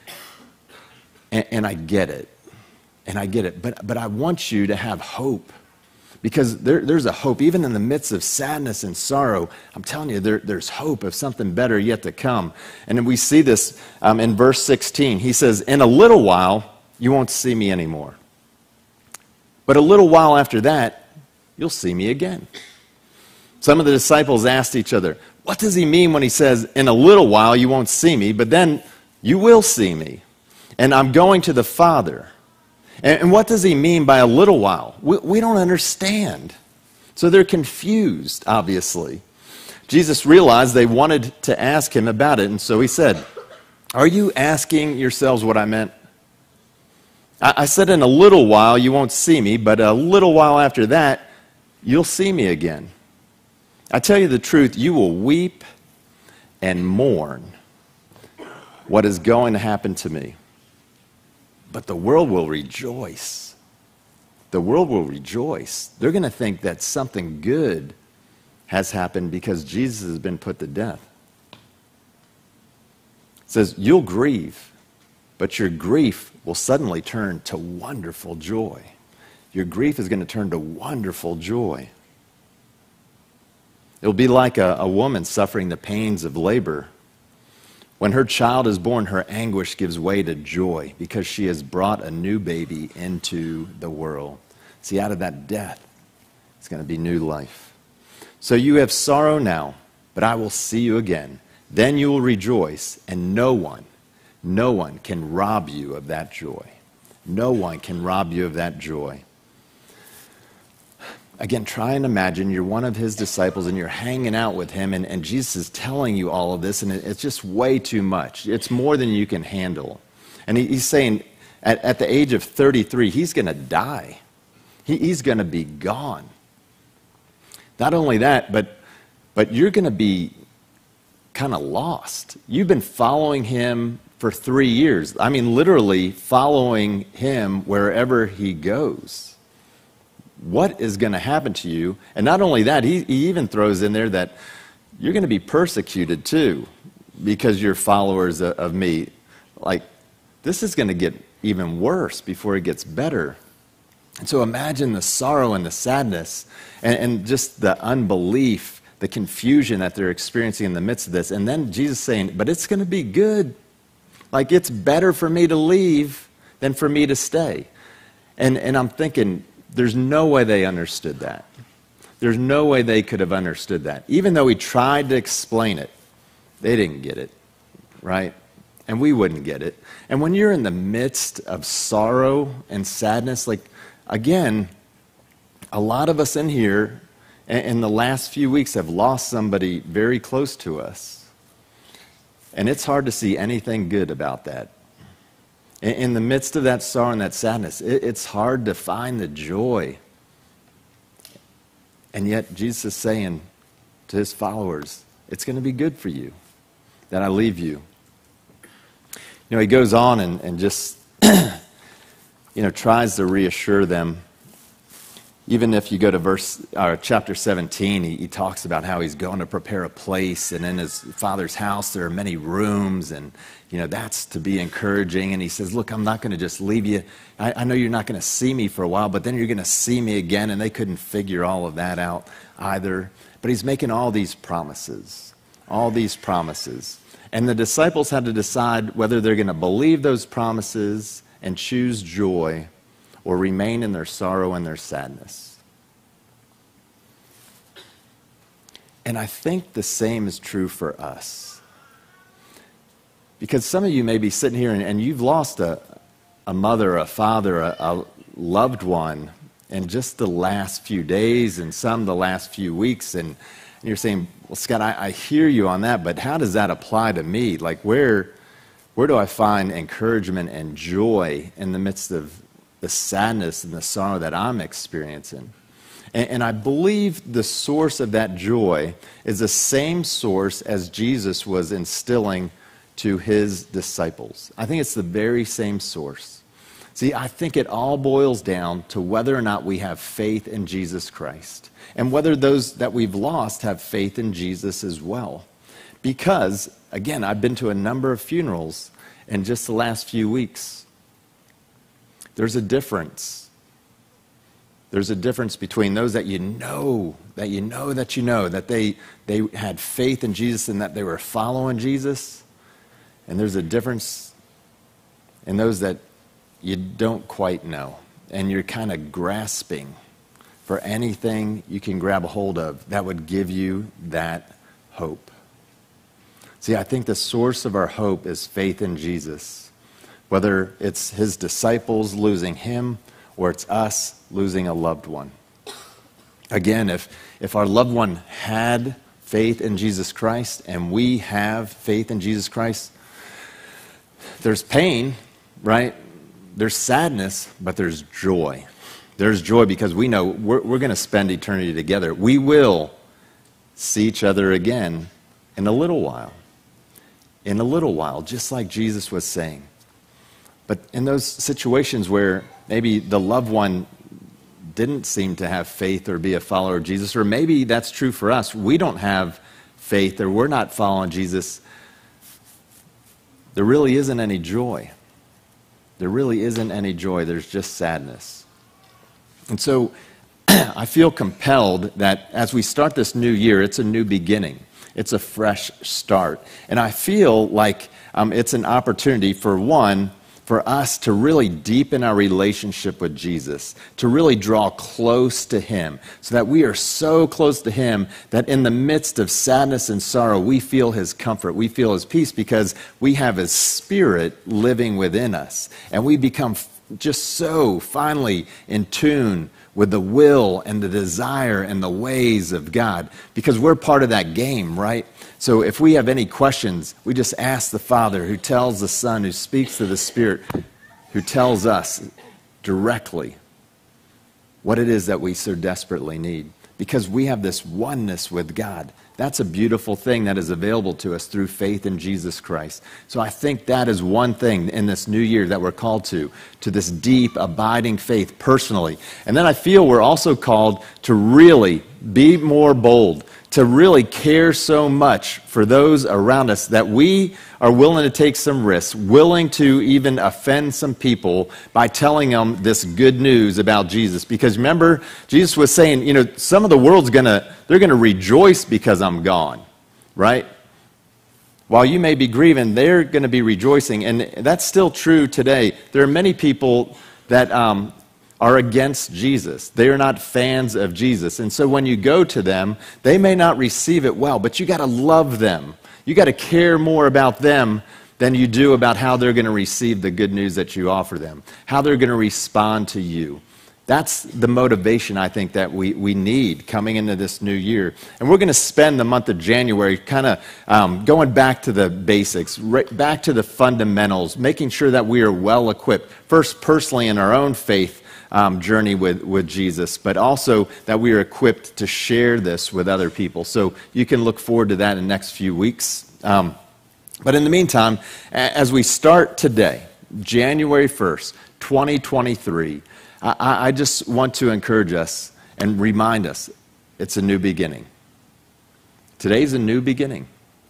And, and I get it. And I get it. But, but I want you to have hope. Because there, there's a hope. Even in the midst of sadness and sorrow, I'm telling you, there, there's hope of something better yet to come. And then we see this um, in verse sixteen. He says, in a little while, you won't see me anymore. But a little while after that, you'll see me again. Some of the disciples asked each other, what does he mean when he says, in a little while you won't see me, but then you will see me, and I'm going to the Father? And, and what does he mean by a little while? We, we don't understand. So they're confused, obviously. Jesus realized they wanted to ask him about it, and so he said, are you asking yourselves what I meant? I said in a little while you won't see me, but a little while after that, you'll see me again. I tell you the truth, you will weep and mourn what is going to happen to me. But the world will rejoice. The world will rejoice. They're going to think that something good has happened because Jesus has been put to death. It says, you'll grieve, but your grief will suddenly turn to wonderful joy. Your grief is going to turn to wonderful joy. It'll be like a, a woman suffering the pains of labor. When her child is born, her anguish gives way to joy because she has brought a new baby into the world. See, out of that death, it's going to be new life. So you have sorrow now, but I will see you again. Then you will rejoice, and no one No one can rob you of that joy. No one can rob you of that joy. Again, try and imagine you're one of his disciples and you're hanging out with him, and, and Jesus is telling you all of this, and it, it's just way too much. It's more than you can handle. And he, he's saying at, at the age of thirty-three, he's going to die. He, he's going to be gone. Not only that, but, but you're going to be kind of lost. You've been following him for three years. I mean, literally following him wherever he goes. What is going to happen to you? And not only that, he, he even throws in there that you're going to be persecuted too because you're followers of, of me. Like, this is going to get even worse before it gets better. And so imagine the sorrow and the sadness and, and just the unbelief, the confusion that they're experiencing in the midst of this. And then Jesus saying, but it's going to be good. Like, it's better for me to leave than for me to stay. And, and I'm thinking, there's no way they understood that. There's no way they could have understood that. Even though he tried to explain it, they didn't get it, right? And we wouldn't get it. And when you're in the midst of sorrow and sadness, like, again, a lot of us in here in the last few weeks have lost somebody very close to us. And it's hard to see anything good about that. In the midst of that sorrow and that sadness, it's hard to find the joy. And yet Jesus is saying to his followers, it's going to be good for you that I leave you. You know, he goes on and, and just, you know, tries to reassure them. Even if you go to verse, or chapter seventeen, he, he talks about how he's going to prepare a place, and in his Father's house there are many rooms, and you know that's to be encouraging. And he says, "Look, I'm not going to just leave you. I, I know you're not going to see me for a while, but then you're going to see me again." And they couldn't figure all of that out either. But he's making all these promises, all these promises, and the disciples had to decide whether they're going to believe those promises and choose joy, or remain in their sorrow and their sadness. And I think the same is true for us. Because some of you may be sitting here and, and you've lost a, a mother, a father, a, a loved one in just the last few days, and some the last few weeks. And, and you're saying, well, Scott, I, I hear you on that, but how does that apply to me? Like, where, where do I find encouragement and joy in the midst of the sadness and the sorrow that I'm experiencing? And, and I believe the source of that joy is the same source as Jesus was instilling to his disciples. I think it's the very same source. See, I think it all boils down to whether or not we have faith in Jesus Christ, and whether those that we've lost have faith in Jesus as well. Because, again, I've been to a number of funerals in just the last few weeks. There's a difference. There's a difference between those that you know, that you know that you know, that they, they had faith in Jesus and that they were following Jesus. And there's a difference in those that you don't quite know. And you're kind of grasping for anything you can grab a hold of that would give you that hope. See, I think the source of our hope is faith in Jesus. Whether it's his disciples losing him, or it's us losing a loved one. Again, if, if our loved one had faith in Jesus Christ, and we have faith in Jesus Christ, there's pain, right? There's sadness, but there's joy. There's joy because we know we're, we're going to spend eternity together. We will see each other again in a little while. In a little while, just like Jesus was saying. But in those situations where maybe the loved one didn't seem to have faith or be a follower of Jesus, or maybe that's true for us, we don't have faith or we're not following Jesus, there really isn't any joy. There really isn't any joy. There's just sadness. And so I feel compelled that as we start this new year, it's a new beginning. It's a fresh start. And I feel like um, it's an opportunity for one, for us to really deepen our relationship with Jesus, to really draw close to him, so that we are so close to him that in the midst of sadness and sorrow, we feel his comfort, we feel his peace, because we have his Spirit living within us. And we become just so finally in tune with the will and the desire and the ways of God, because we're part of that game, right? So if we have any questions, we just ask the Father, who tells the Son, who speaks to the Spirit, who tells us directly what it is that we so desperately need, because we have this oneness with God. That's a beautiful thing that is available to us through faith in Jesus Christ. So I think that is one thing in this new year that we're called to, to this deep, abiding faith personally. And then I feel we're also called to really be more bold, to really care so much for those around us that we are willing to take some risks, willing to even offend some people by telling them this good news about Jesus. Because remember, Jesus was saying, you know, some of the world's gonna, they're gonna rejoice because I'm gone, right? While you may be grieving, they're going to be rejoicing. And that's still true today. There are many people that um, are against Jesus. They are not fans of Jesus. And so when you go to them, they may not receive it well, but you got to love them. You got to care more about them than you do about how they're going to receive the good news that you offer them, how they're going to respond to you. That's the motivation, I think, that we, we need coming into this new year. And we're going to spend the month of January kind of um, going back to the basics, right back to the fundamentals, making sure that we are well equipped, first personally in our own faith um, journey with, with Jesus, but also that we are equipped to share this with other people. So you can look forward to that in the next few weeks. Um, but in the meantime, as we start today, January first, twenty twenty-three, I, I just want to encourage us and remind us it's a new beginning. Today's a new beginning.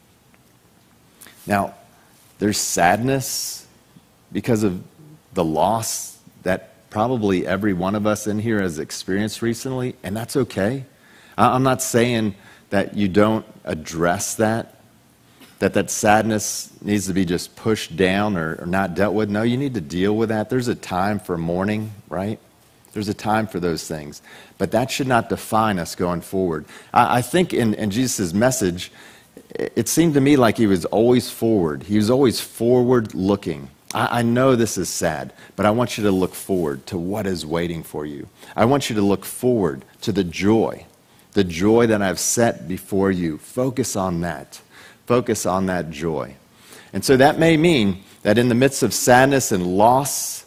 Now, there's sadness because of the loss that probably every one of us in here has experienced recently, and that's okay. I'm not saying that you don't address that, that that sadness needs to be just pushed down or, or not dealt with. No, you need to deal with that. There's a time for mourning, right? There's a time for those things. But that should not define us going forward. I, I think in, in Jesus' message, it, it seemed to me like he was always forward. He was always forward looking. I, I know this is sad, but I want you to look forward to what is waiting for you. I want you to look forward to the joy, the joy that I've set before you. Focus on that. Focus on that joy. And so that may mean that in the midst of sadness and loss,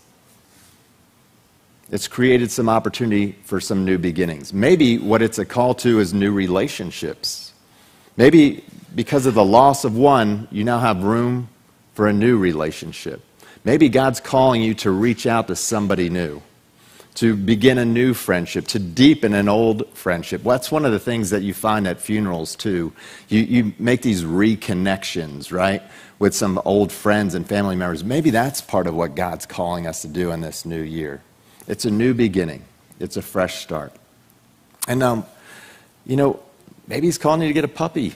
it's created some opportunity for some new beginnings. Maybe what it's a call to is new relationships. Maybe because of the loss of one, you now have room for a new relationship. Maybe God's calling you to reach out to somebody new, to begin a new friendship, to deepen an old friendship. Well, that's one of the things that you find at funerals, too. You, you make these reconnections, right, with some old friends and family members. Maybe that's part of what God's calling us to do in this new year. It's a new beginning. It's a fresh start. And, um, you know, maybe he's calling you to get a puppy.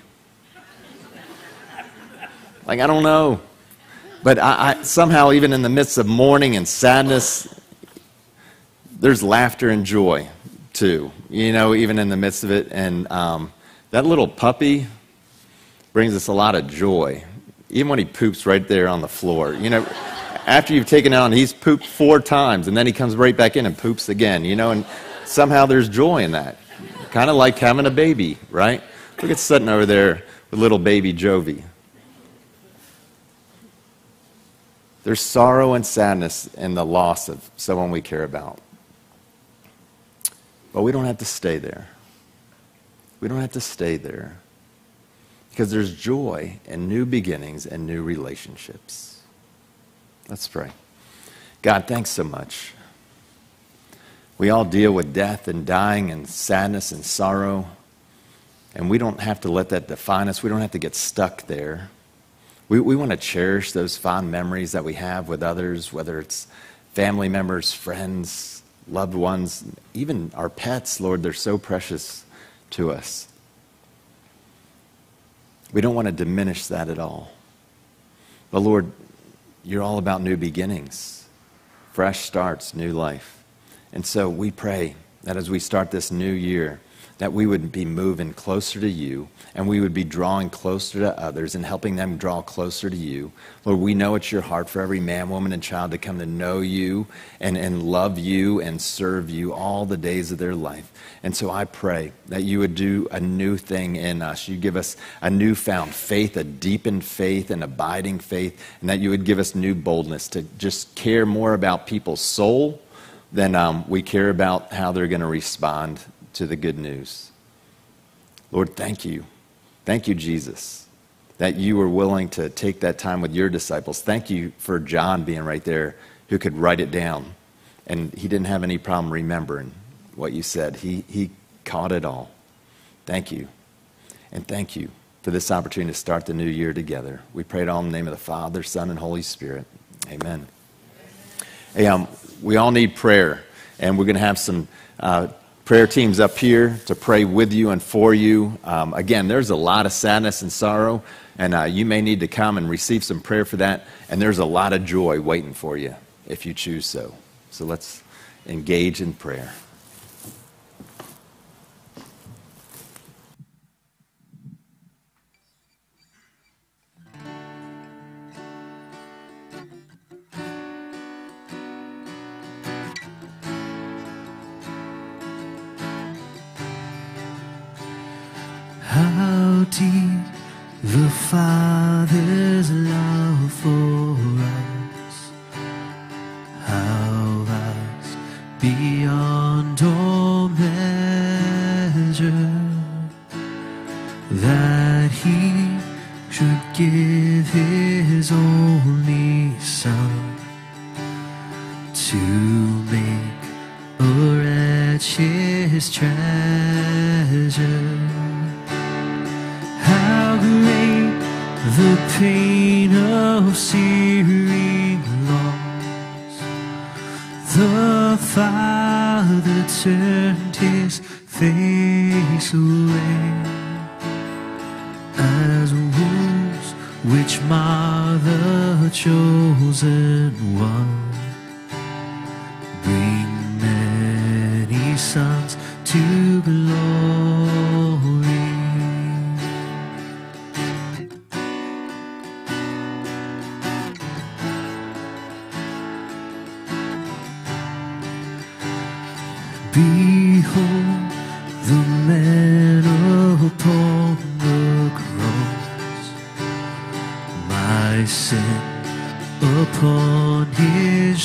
Like, I don't know. But I, I, somehow, even in the midst of mourning and sadness, there's laughter and joy, too, you know, even in the midst of it. And um, that little puppy brings us a lot of joy, even when he poops right there on the floor. You know, after you've taken out, he's pooped four times, and then he comes right back in and poops again, you know, and somehow there's joy in that. Kind of like having a baby, right? Look at sitting over there with little baby Jovi. There's sorrow and sadness in the loss of someone we care about. But we don't have to stay there. We don't have to stay there. Because there's joy in new beginnings and new relationships. Let's pray. God, thanks so much. We all deal with death and dying and sadness and sorrow. And we don't have to let that define us. We don't have to get stuck there. We, we want to cherish those fond memories that we have with others, whether it's family members, friends, loved ones, even our pets, Lord, they're so precious to us. We don't want to diminish that at all. But Lord, you're all about new beginnings, fresh starts, new life. And so we pray that as we start this new year, that we would be moving closer to you, and we would be drawing closer to others and helping them draw closer to you. Lord, we know it's your heart for every man, woman, and child to come to know you and, and love you and serve you all the days of their life. And so I pray that you would do a new thing in us. You give us a newfound faith, a deepened faith, an abiding faith, and that you would give us new boldness to just care more about people's soul than um, we care about how they're going to respond to the good news. Lord, thank you. Thank you, Jesus, that you were willing to take that time with your disciples. Thank you for John being right there who could write it down. And he didn't have any problem remembering what you said. He, he caught it all. Thank you. And thank you for this opportunity to start the new year together. We pray it all in the name of the Father, Son, and Holy Spirit. Amen. Hey, um, we all need prayer. And we're going to have some... Uh, prayer team's up here to pray with you and for you. Um, again, there's a lot of sadness and sorrow, and uh, you may need to come and receive some prayer for that. And there's a lot of joy waiting for you if you choose so. So let's engage in prayer. How deep the Father's love for us, how vast beyond all measure, that He should give His only Son to make a wretch His treasure. How great the pain of searing loss! The Father turned His face away, as wounds which mar the chosen one bring many sons to glory. Behold the man upon the cross, my sin upon His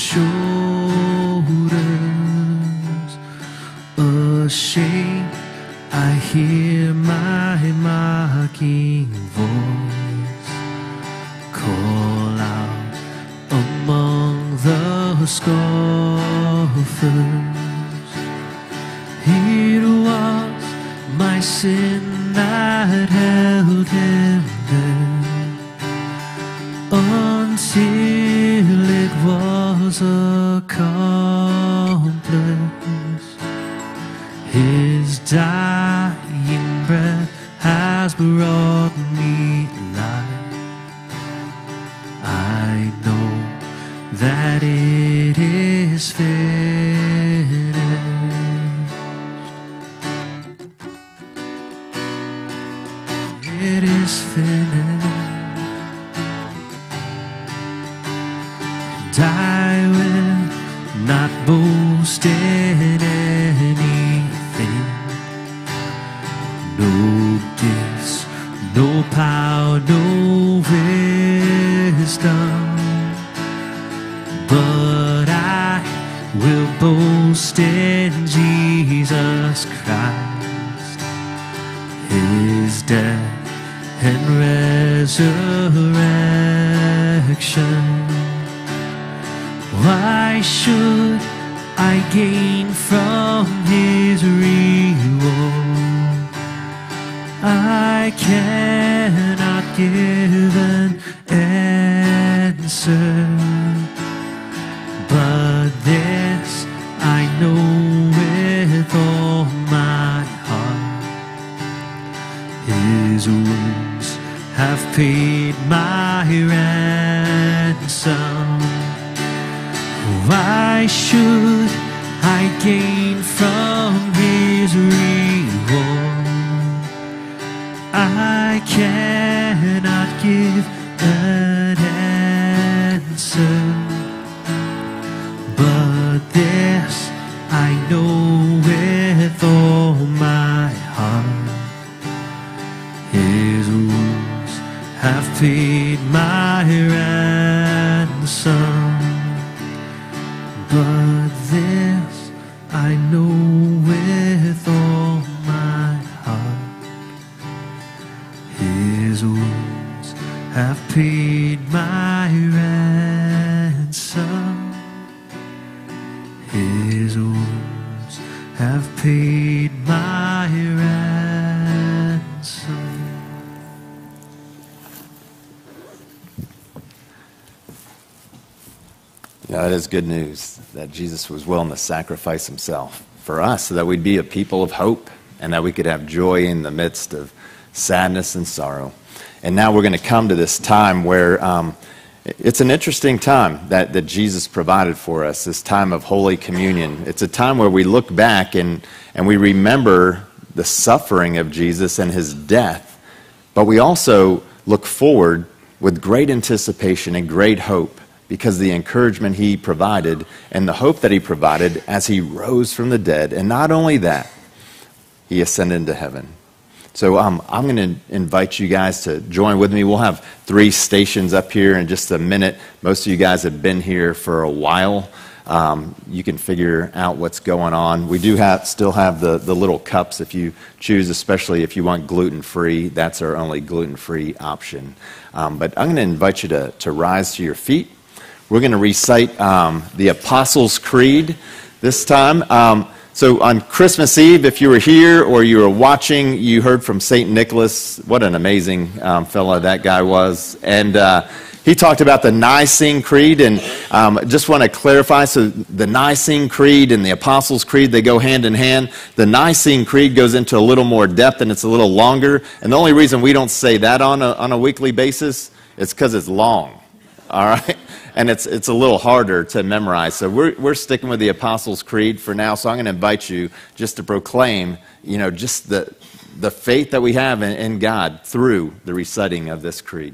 shoulders. Ashamed, I hear my mocking voice call out among the scoffers. It was my sin that held Him there until it was accomplished. His dying breath has brought me life. I know that it is finished. It is finished, and I will not boast in anything. No gifts, no power, no wisdom, but I will boast in Jesus Christ, His death and resurrection. Why should I gain from His reward? I cannot give an answer, but this I know with all my heart: His wounds have paid my ransom. Why should I gain from His reward? I cannot give an answer, but this I know with all my heart: His wounds have paid my ransom. But this I know with all my heart: His wounds have paid my ransom. His wounds have paid my ransom. Yeah, it is good news that Jesus was willing to sacrifice Himself for us so that we'd be a people of hope and that we could have joy in the midst of sadness and sorrow. And now we're going to come to this time where um, it's an interesting time that, that Jesus provided for us, this time of Holy Communion. It's a time where we look back and, and we remember the suffering of Jesus and his death, but we also look forward with great anticipation and great hope because of the encouragement he provided and the hope that he provided as he rose from the dead. And not only that, he ascended into heaven. So um, I'm going to invite you guys to join with me. We'll have three stations up here in just a minute. Most of you guys have been here for a while. Um, you can figure out what's going on. We do have still have the, the little cups if you choose, especially if you want gluten-free. That's our only gluten-free option. Um, but I'm going to invite you to, to rise to your feet. We're going to recite um, the Apostles' Creed this time. Um, so on Christmas Eve, if you were here or you were watching, you heard from Saint Nicholas. What an amazing um, fellow that guy was. And uh, he talked about the Nicene Creed, and um, just want to clarify, so the Nicene Creed and the Apostles' Creed, they go hand in hand. The Nicene Creed goes into a little more depth, and it's a little longer. And the only reason we don't say that on a, on a weekly basis is because it's long, all right? And it's it's a little harder to memorize. So we're we're sticking with the Apostles' Creed for now. So I'm going to invite you just to proclaim, you know, just the the faith that we have in, in God through the reciting of this creed.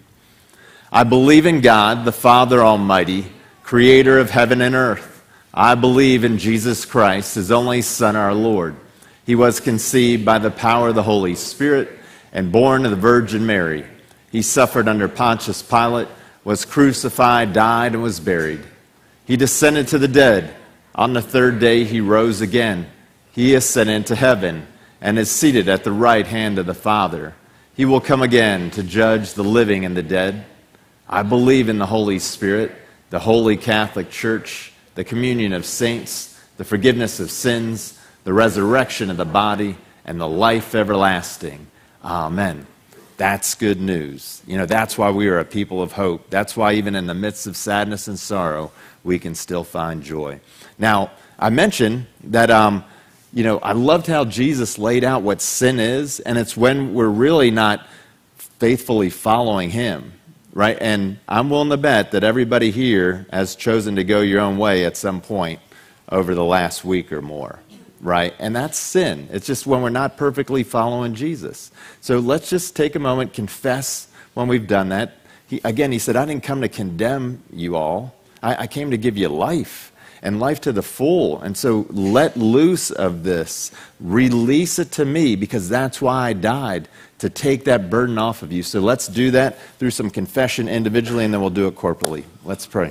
I believe in God, the Father Almighty, creator of heaven and earth. I believe in Jesus Christ, his only Son, our Lord. He was conceived by the power of the Holy Spirit and born of the Virgin Mary. He suffered under Pontius Pilate, was crucified, died, and was buried. He descended to the dead. On the third day he rose again. He ascended into heaven and is seated at the right hand of the Father. He will come again to judge the living and the dead. I believe in the Holy Spirit, the Holy Catholic Church, the communion of saints, the forgiveness of sins, the resurrection of the body, and the life everlasting. Amen. That's good news. You know, that's why we are a people of hope. That's why even in the midst of sadness and sorrow, we can still find joy. Now, I mentioned that, um, you know, I loved how Jesus laid out what sin is, and it's when we're really not faithfully following him, right? And I'm willing to bet that everybody here has chosen to go your own way at some point over the last week or more. Right? And that's sin. It's just when we're not perfectly following Jesus. So let's just take a moment, confess when we've done that. He, again, he said, I didn't come to condemn you all. I, I came to give you life, and life to the full. And so let loose of this. Release it to me, because that's why I died, to take that burden off of you. So let's do that through some confession individually, and then we'll do it corporately. Let's pray.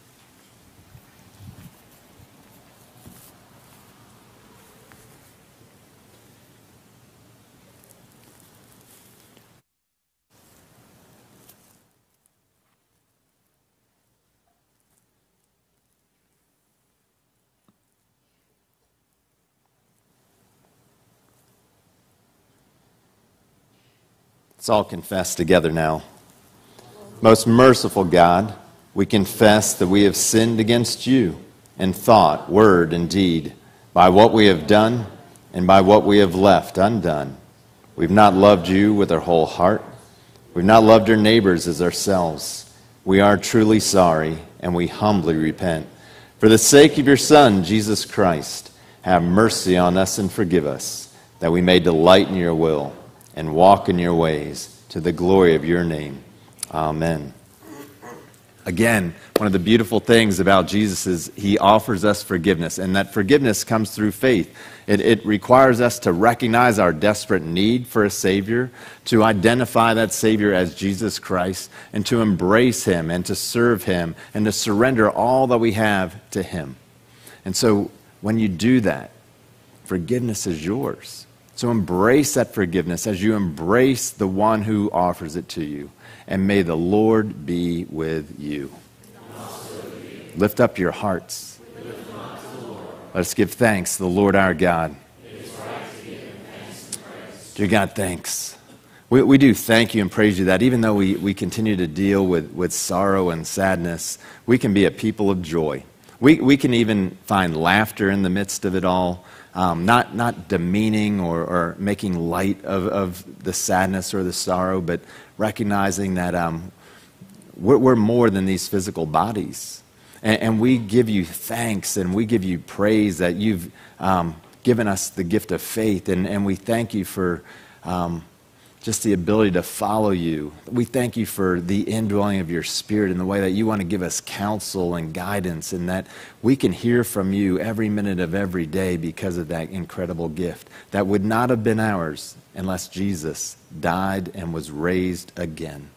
Let's all confess together now. Most merciful God, we confess that we have sinned against you in thought, word, and deed, by what we have done and by what we have left undone. We've not loved you with our whole heart. We've not loved our neighbors as ourselves. We are truly sorry, and we humbly repent. For the sake of your Son, Jesus Christ, have mercy on us and forgive us, that we may delight in your will and walk in your ways, to the glory of your name. Amen. Again, one of the beautiful things about Jesus is he offers us forgiveness, and that forgiveness comes through faith. It, it requires us to recognize our desperate need for a Savior, to identify that Savior as Jesus Christ, and to embrace him and to serve him and to surrender all that we have to him. And so when you do that, forgiveness is yours. So embrace that forgiveness as you embrace the one who offers it to you. And may the Lord be with you. Lift up your hearts. Let us give thanks to the Lord our God. Dear God, thanks. We, we do thank you and praise you that even though we, we continue to deal with, with sorrow and sadness, we can be a people of joy. We, we can even find laughter in the midst of it all. um, not, not demeaning or, or making light of, of the sadness or the sorrow, but recognizing that um, we're, we're more than these physical bodies. And, and we give you thanks and we give you praise that you've um, given us the gift of faith, and, and we thank you for um, just the ability to follow you. We thank you for the indwelling of your Spirit in the way that you want to give us counsel and guidance, and that we can hear from you every minute of every day because of that incredible gift that would not have been ours unless Jesus died and was raised again.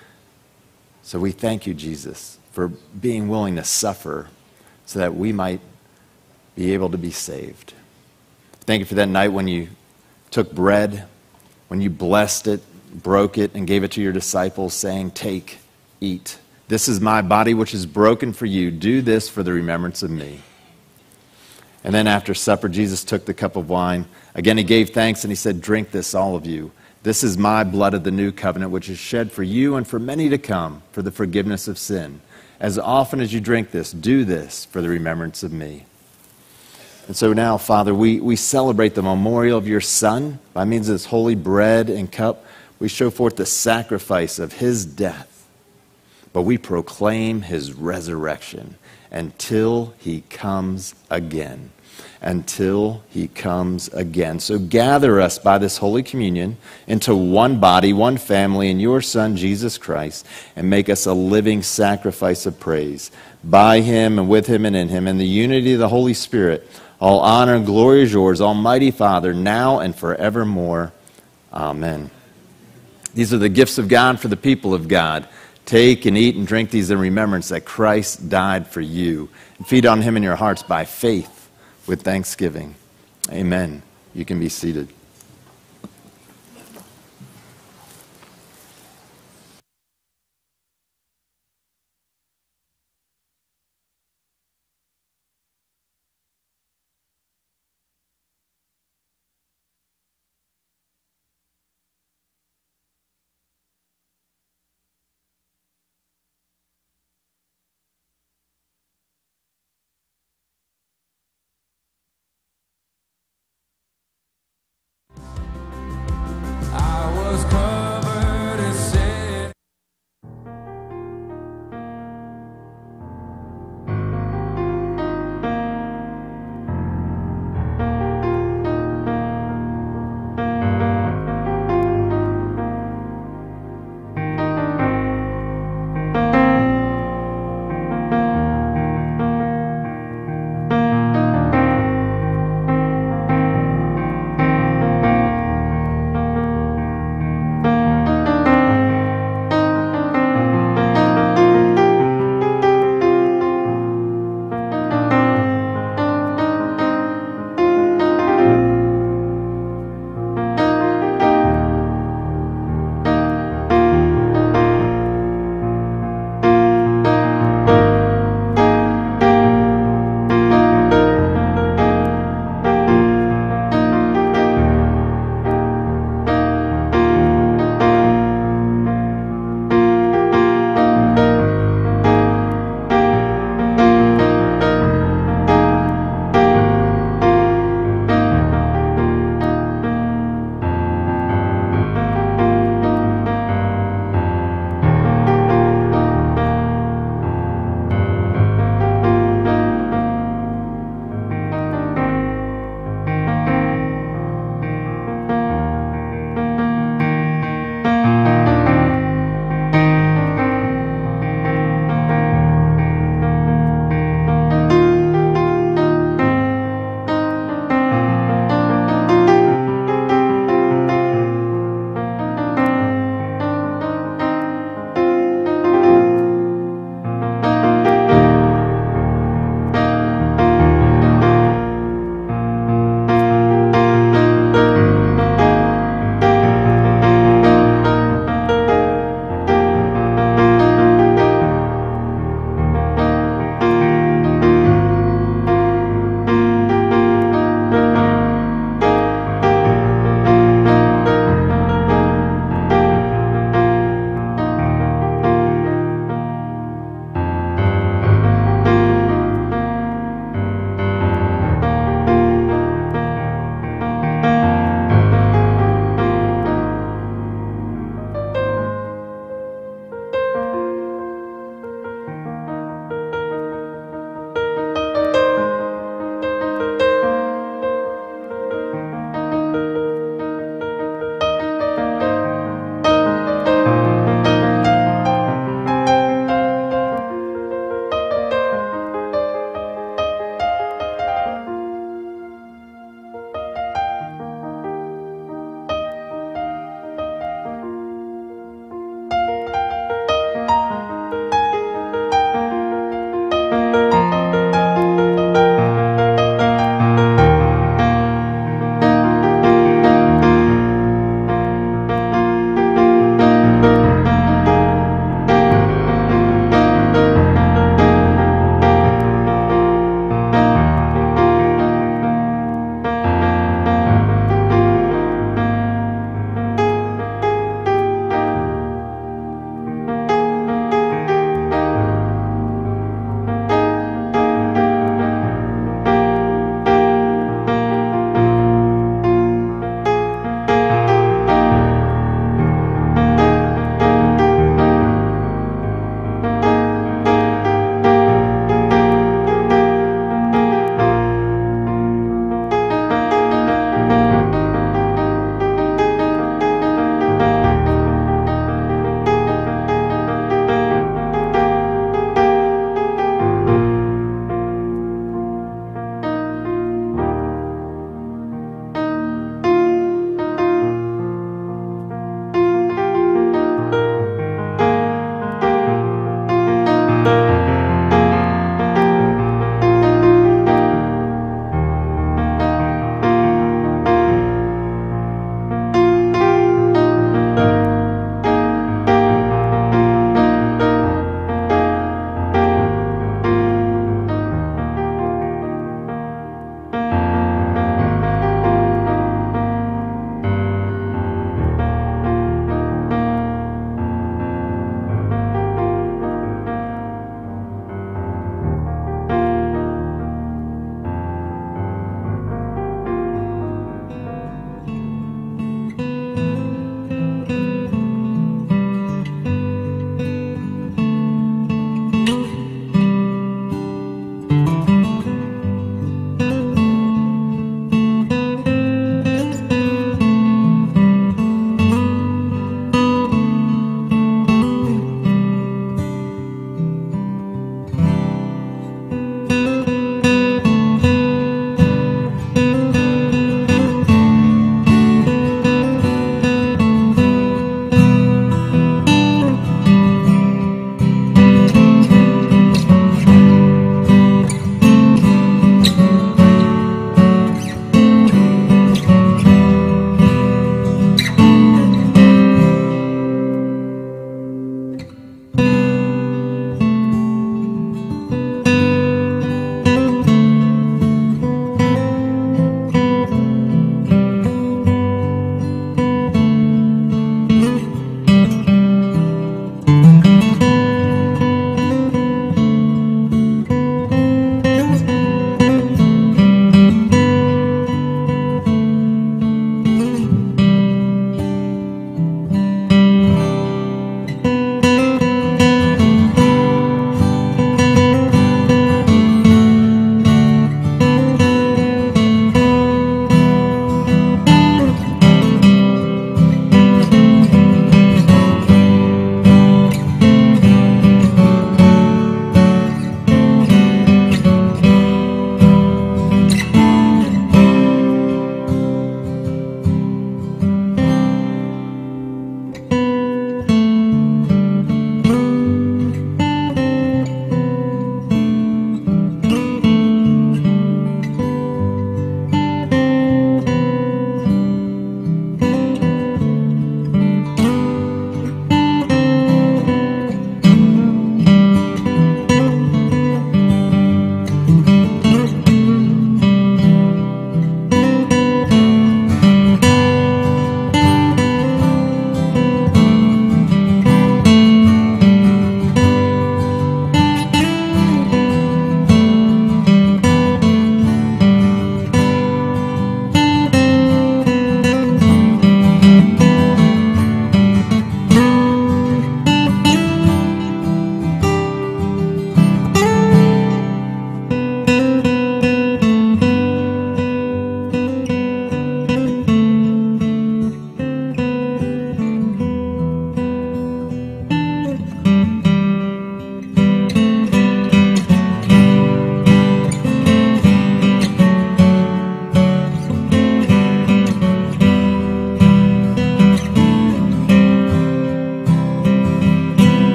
So we thank you, Jesus, for being willing to suffer so that we might be able to be saved. Thank you for that night when you took bread, when you blessed it, broke it, and gave it to your disciples, saying, "Take, eat. This is my body which is broken for you. Do this for the remembrance of me." And then after supper, Jesus took the cup of wine. Again, he gave thanks and he said, "Drink this, all of you. This is my blood of the new covenant, which is shed for you and for many to come for the forgiveness of sin. As often as you drink this, do this for the remembrance of me." And so now, Father, we, we celebrate the memorial of your Son. By means of this holy bread and cup, we show forth the sacrifice of his death. But we proclaim his resurrection until he comes again. Until he comes again. So gather us by this Holy Communion into one body, one family, in your Son, Jesus Christ, and make us a living sacrifice of praise. By him and with him and in him, in the unity of the Holy Spirit, all honor and glory is yours, Almighty Father, now and forevermore. Amen. These are the gifts of God for the people of God. Take and eat and drink these in remembrance that Christ died for you. And feed on him in your hearts by faith with thanksgiving. Amen. You can be seated.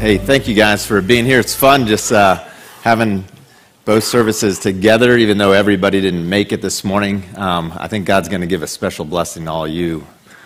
Hey, thank you guys for being here. It's fun just uh, having both services together, even though everybody didn't make it this morning. Um, I think God's going to give a special blessing to all you.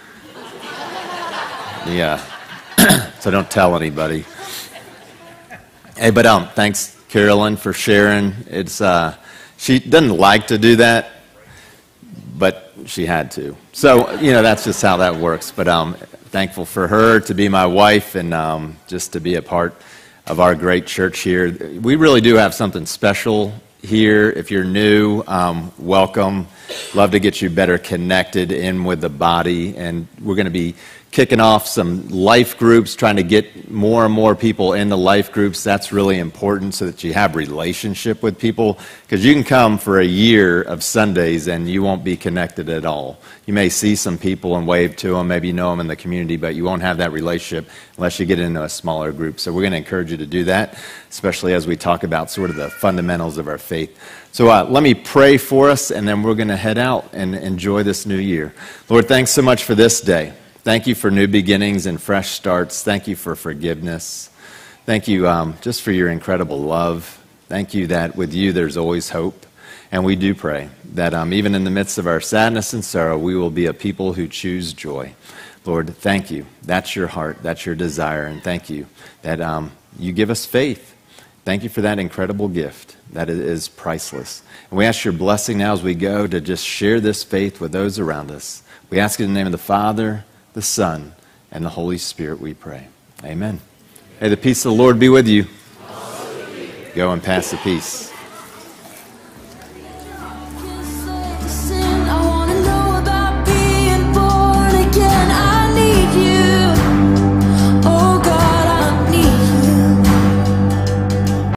Yeah, so don't tell anybody. Hey, but um, thanks, Carolyn, for sharing. It's uh, she doesn't like to do that, but she had to. So you know that's just how that works. But um, thankful for her to be my wife and um, just to be a part of our great church here. We really do have something special here. If you're new, um, welcome. Love to get you better connected in with the body, and we're going to be kicking off some life groups, trying to get more and more people into life groups. That's really important so that you have relationship with people, because you can come for a year of Sundays and you won't be connected at all. You may see some people and wave to them, maybe you know them in the community, but you won't have that relationship unless you get into a smaller group. So we're going to encourage you to do that, especially as we talk about sort of the fundamentals of our faith. So uh, let me pray for us, and then we're going to head out and enjoy this new year. Lord, thanks so much for this day. Thank you for new beginnings and fresh starts. Thank you for forgiveness. Thank you um, just for your incredible love. Thank you that with you there's always hope. And we do pray that um, even in the midst of our sadness and sorrow, we will be a people who choose joy. Lord, thank you. That's your heart. That's your desire. And thank you that um, you give us faith. Thank you for that incredible gift that is priceless. And we ask your blessing now as we go to just share this faith with those around us. We ask it in the name of the Father, the Son, and the Holy Spirit, we pray. Amen. Hey, the peace of the Lord be with you. Go and pass the peace.